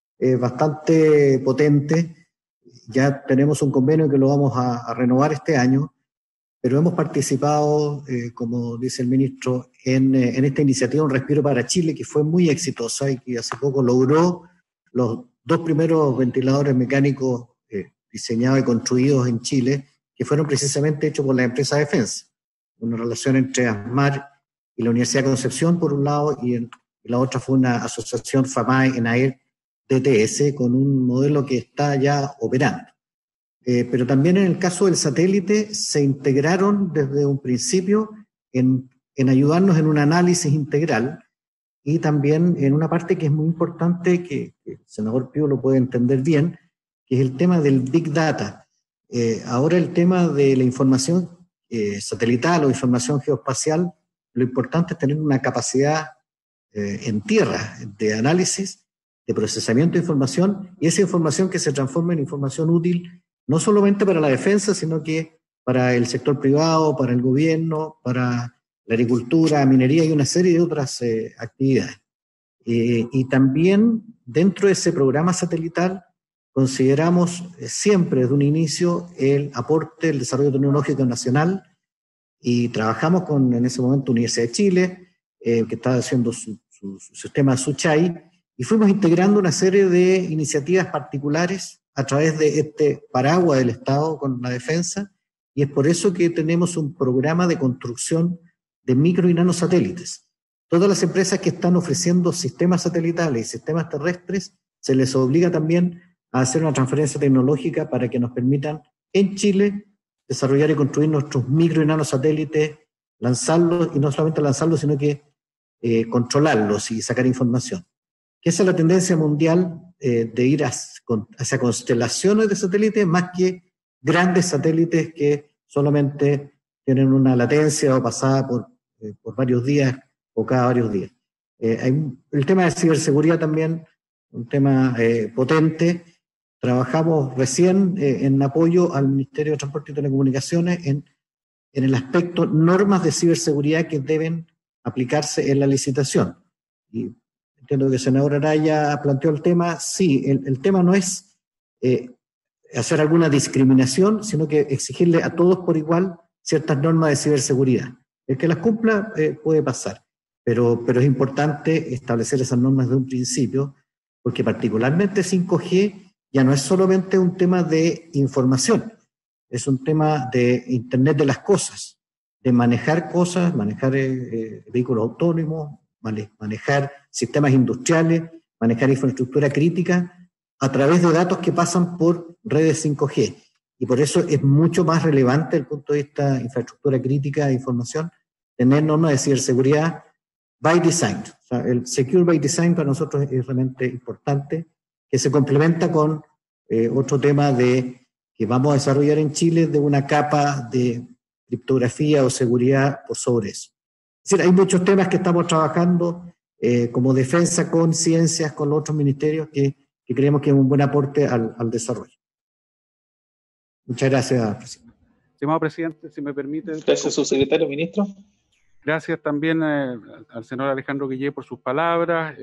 bastante potente. Ya tenemos un convenio que lo vamos a renovar este año, pero hemos participado, como dice el ministro, en esta iniciativa Un Respiro para Chile, que fue muy exitosa y que hace poco logró los 2 primeros ventiladores mecánicos diseñados y construidos en Chile, que fueron precisamente hechos por la empresa Defensa. Una relación entre ASMAR y la Universidad de Concepción, por un lado, y la otra fue una asociación FAMAE-ENAER DTS, con un modelo que está ya operando. Pero también en el caso del satélite se integraron desde un principio en ayudarnos en un análisis integral y también en una parte que es muy importante, que el senador Pío lo puede entender bien, que es el tema del Big Data. Ahora el tema de la información satelital o información geoespacial, lo importante es tener una capacidad en tierra de análisis, de procesamiento de información, y esa información que se transforma en información útil no solamente para la defensa, sino que para el sector privado, para el gobierno, para la agricultura, minería y una serie de otras actividades. Y también dentro de ese programa satelital consideramos siempre desde un inicio el aporte del desarrollo tecnológico nacional y trabajamos con, en ese momento, Universidad de Chile, que está haciendo su sistema Suchai, y fuimos integrando una serie de iniciativas particulares a través de este paraguas del Estado con la defensa, y es por eso que tenemos un programa de construcción de micro y nanosatélites. Todas las empresas que están ofreciendo sistemas satelitales y sistemas terrestres, se les obliga también a hacer una transferencia tecnológica para que nos permitan en Chile desarrollar y construir nuestros micro y nanosatélites, lanzarlos, y no solamente lanzarlos, sino que controlarlos y sacar información. Que esa es la tendencia mundial de ir hacia constelaciones de satélites más que grandes satélites que solamente tienen una latencia o pasada por varios días o cada varios días. El tema de ciberseguridad también, un tema potente. Trabajamos recién en apoyo al Ministerio de Transporte y Telecomunicaciones en el aspecto normas de ciberseguridad que deben aplicarse en la licitación. Y entiendo que el senador Araya planteó el tema. Sí, el tema no es hacer alguna discriminación, sino que exigirle a todos por igual ciertas normas de ciberseguridad. El que las cumpla puede pasar, pero es importante establecer esas normas de un principio, porque particularmente 5G ya no es solamente un tema de información, es un tema de Internet de las cosas, de manejar cosas, manejar vehículos autónomos, manejar sistemas industriales, manejar infraestructura crítica a través de datos que pasan por redes 5G. Y por eso es mucho más relevante desde el punto de vista de infraestructura crítica de información tener normas de ciberseguridad by design. O sea, el secure by design para nosotros es realmente importante, que se complementa con otro tema que vamos a desarrollar en Chile de una capa de criptografía o seguridad por sobre eso. Es decir, hay muchos temas que estamos trabajando como defensa con ciencias, con los otros ministerios que creemos que es un buen aporte al desarrollo. Muchas gracias, presidente. Estimado presidente, si me permite. Gracias, subsecretario, ministro. Gracias también al senador Alejandro Guillé por sus palabras.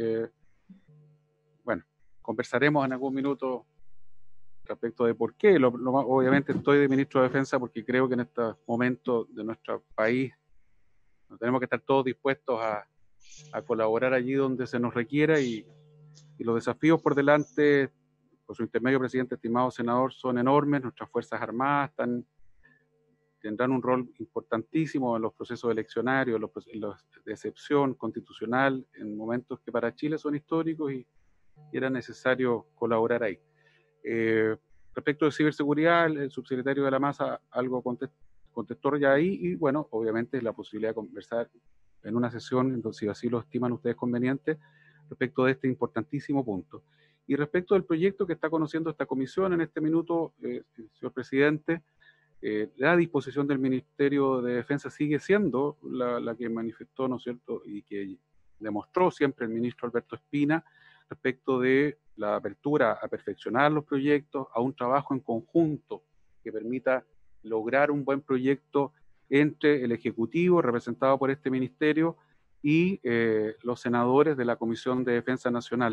Bueno, conversaremos en algún minuto respecto de por qué. Obviamente estoy de ministro de Defensa porque creo que en estos momentos de nuestro país tenemos que estar todos dispuestos a colaborar allí donde se nos requiera y los desafíos por delante, por su intermedio, presidente, estimado senador, son enormes. Nuestras Fuerzas Armadas tendrán un rol importantísimo en los procesos eleccionarios, en los de excepción constitucional, en momentos que para Chile son históricos y era necesario colaborar ahí. Respecto de ciberseguridad, el subsecretario de la Masa algo contestó ya ahí y bueno, obviamente la posibilidad de conversar en una sesión, entonces si así lo estiman ustedes conveniente, respecto de este importantísimo punto. Y respecto del proyecto que está conociendo esta comisión en este minuto, señor presidente, la disposición del Ministerio de Defensa sigue siendo la que manifestó, ¿no es cierto?, y que demostró siempre el ministro Alberto Espina respecto de la apertura a perfeccionar los proyectos, a un trabajo en conjunto que permita lograr un buen proyecto entre el Ejecutivo, representado por este ministerio, y los senadores de la Comisión de Defensa Nacional.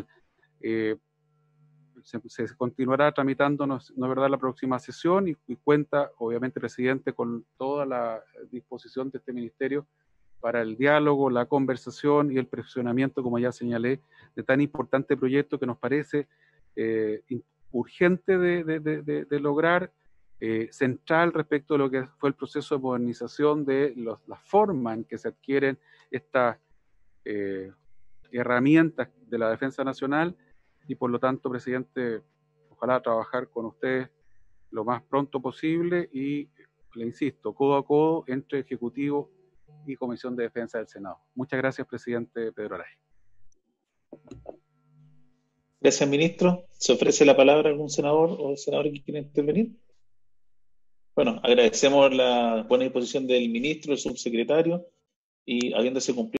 Se continuará tramitando, ¿no es verdad?, la próxima sesión y cuenta, obviamente, presidente, con toda la disposición de este ministerio para el diálogo, la conversación y el perfeccionamiento, como ya señalé, de tan importante proyecto que nos parece urgente de lograr, central respecto a lo que fue el proceso de modernización de la forma en que se adquieren estas herramientas de la defensa nacional, y por lo tanto, presidente, ojalá trabajar con usted lo más pronto posible y, le insisto, codo a codo entre Ejecutivo y Comisión de Defensa del Senado. Muchas gracias, presidente Pedro Aray. Gracias, ministro. ¿Se ofrece la palabra a algún senador o senadora que quiera intervenir? Bueno, agradecemos la buena disposición del ministro, el subsecretario, y habiéndose cumplido